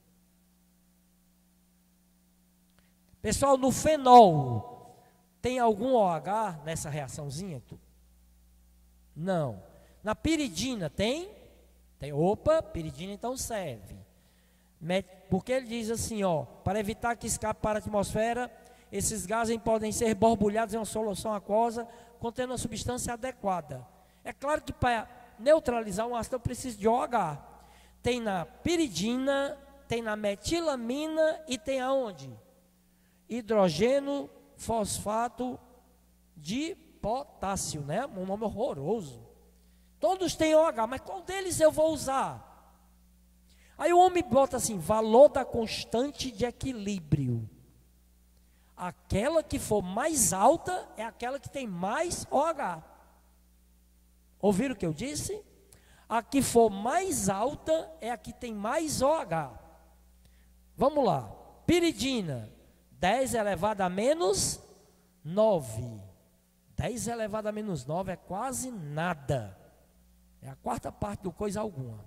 Pessoal, no fenol, tem algum OH nessa reaçãozinha? Não. Na piridina tem? Tem. Opa, piridina então serve. Porque ele diz assim, ó, para evitar que escape para a atmosfera, esses gases podem ser borbulhados em uma solução aquosa contendo uma substância adequada. É claro que para neutralizar um ácido eu preciso de OH. Tem na piridina, tem na metilamina e tem aonde? Hidrogênio, fosfato de potássio, né? Um nome horroroso. Todos têm OH, mas qual deles eu vou usar? Aí o homem bota assim, valor da constante de equilíbrio. Aquela que for mais alta é aquela que tem mais OH. Ouviram o que eu disse? A que for mais alta é a que tem mais OH. Vamos lá. Piridina, dez elevado a menos nove. dez elevado a menos nove é quase nada. É a quarta parte do coisa alguma.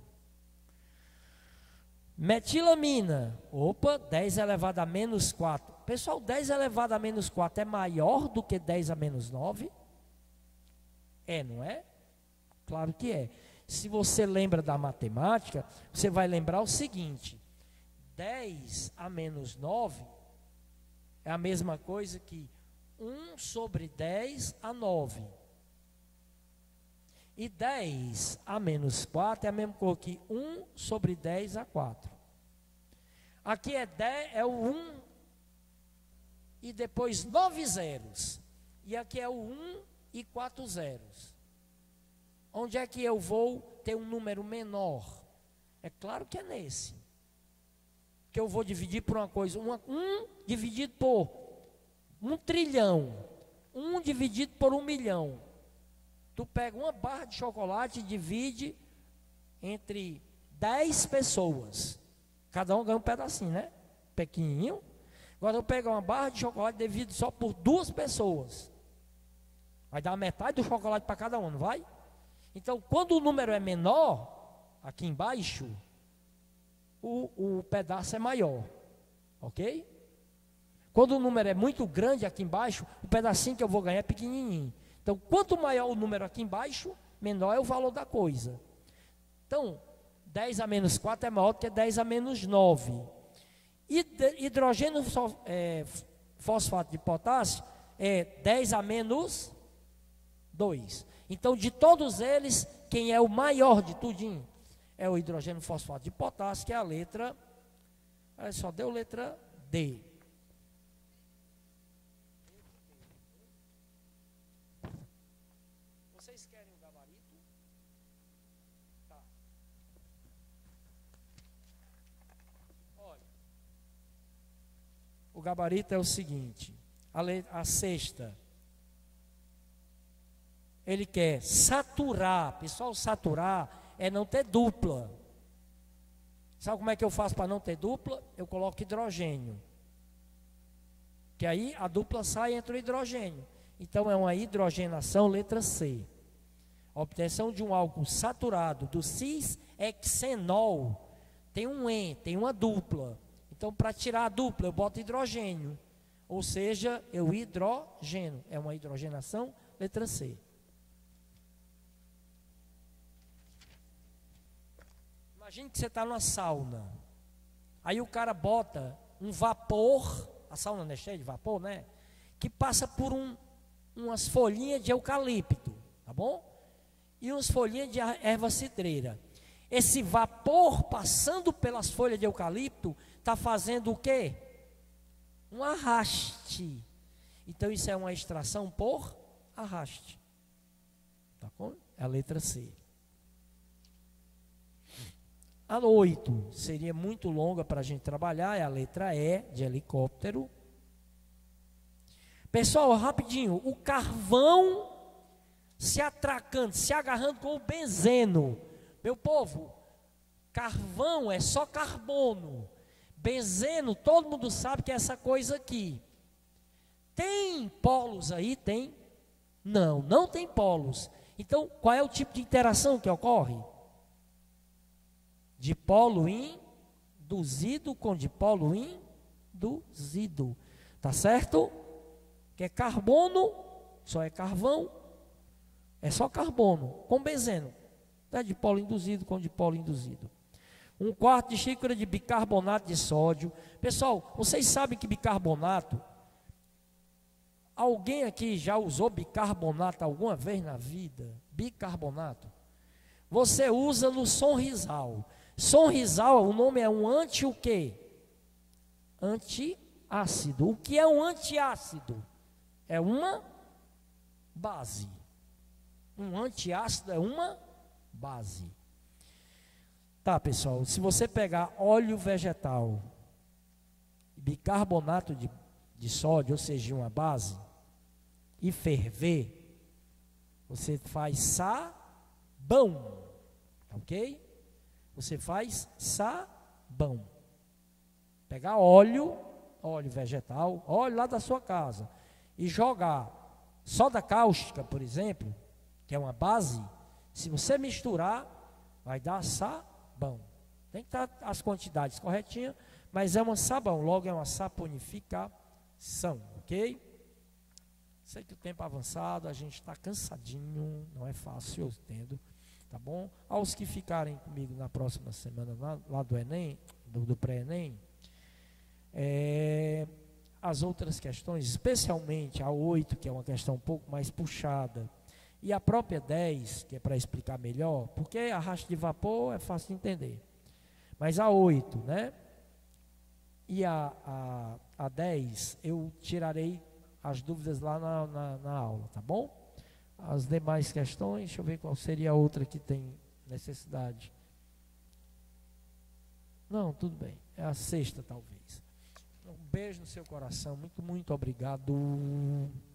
Metilamina, opa, dez elevado a menos quatro. Pessoal, dez elevado a menos quatro é maior do que dez a menos nove? É, não é? Claro que é. Se você lembra da matemática, você vai lembrar o seguinte: dez a menos nove é a mesma coisa que um sobre dez a nove. E dez a menos quatro é a mesma coisa que um sobre dez a quatro. Aqui é, dez, é o um e depois nove zeros. E aqui é o um e quatro zeros. Onde é que eu vou ter um número menor? É claro que é nesse. Que eu vou dividir por uma coisa. Uma, um dividido por um trilhão. Um dividido por um milhão. Tu pega uma barra de chocolate e divide entre dez pessoas. Cada um ganha um pedacinho, né? Pequenininho. Agora eu pego uma barra de chocolate e divido só por duas pessoas. Vai dar metade do chocolate para cada um, não vai? Então, quando o número é menor, aqui embaixo, o, o pedaço é maior. Ok? Quando o número é muito grande aqui embaixo, o pedacinho que eu vou ganhar é pequenininho. Então, quanto maior o número aqui embaixo, menor é o valor da coisa. Então, dez a menos quatro é maior do que dez a menos nove. Hidrogênio é, fosfato de potássio é dez a menos dois. Então, de todos eles, quem é o maior de tudinho? É o hidrogênio fosfato de potássio, que é a letra, só deu letra D. Vocês querem o gabarito? Tá. Olha, o gabarito é o seguinte, a, le, a sexta, ele quer saturar. Pessoal, saturar é não ter dupla. Sabe como é que eu faço para não ter dupla? Eu coloco hidrogênio, que aí a dupla sai entre o hidrogênio. Então é uma hidrogenação, letra C. A obtenção de um álcool saturado do cis-hexenol tem um en, tem uma dupla. Então, para tirar a dupla, eu boto hidrogênio. Ou seja, eu hidrogeno. É uma hidrogenação, letra C. Imagine que você está numa sauna. Aí o cara bota um vapor, a sauna não é cheia de vapor, né? Que passa por um, umas folhinhas de eucalipto, tá bom? E umas folhinhas de erva cidreira. Esse vapor passando pelas folhas de eucalipto está fazendo o quê? Um arraste. Então isso é uma extração por arraste. Tá bom? É a letra C. A oito seria muito longa para a gente trabalhar, é a letra E, de helicóptero. Pessoal, rapidinho, o carvão se atracando, se agarrando com o benzeno. Meu povo, carvão é só carbono. Benzeno, todo mundo sabe que é essa coisa aqui. Tem polos aí? Tem? Não, não tem polos. Então, qual é o tipo de interação que ocorre? Dipolo induzido com dipolo induzido. Tá certo? Que é carbono, só é carvão, é só carbono, com benzeno. Tá? Dipolo induzido com dipolo induzido. Um quarto de xícara de bicarbonato de sódio. Pessoal, vocês sabem que bicarbonato, alguém aqui já usou bicarbonato alguma vez na vida? Bicarbonato. Você usa no Sonrisal. Sonrisal, o nome é um anti o quê? Antiácido. O que é um antiácido? É uma base. Um antiácido é uma base. Tá, pessoal, se você pegar óleo vegetal, bicarbonato de, de sódio, ou seja, uma base, e ferver, você faz sabão, ok? Você faz sabão. Pegar óleo, óleo vegetal, óleo lá da sua casa, e jogar soda cáustica, por exemplo, que é uma base, se você misturar, vai dar sabão. Tem que estar as quantidades corretinhas, mas é um sabão, logo é uma saponificação, ok? Sei que o tempo é avançado, a gente está cansadinho, não é fácil, eu entendo. tá bom? Aos que ficarem comigo na próxima semana lá, lá do Enem, do, do pré-Enem, é, as outras questões, especialmente a oito, que é uma questão um pouco mais puxada, e a própria dez, que é para explicar melhor, porque a racha de vapor é fácil de entender. Mas a oito, né? E a, a, a dez, eu tirarei as dúvidas lá na, na, na aula, tá bom? As demais questões, deixa eu ver qual seria a outra que tem necessidade. Não, tudo bem. É a sexta, talvez. Um beijo no seu coração. Muito, muito obrigado.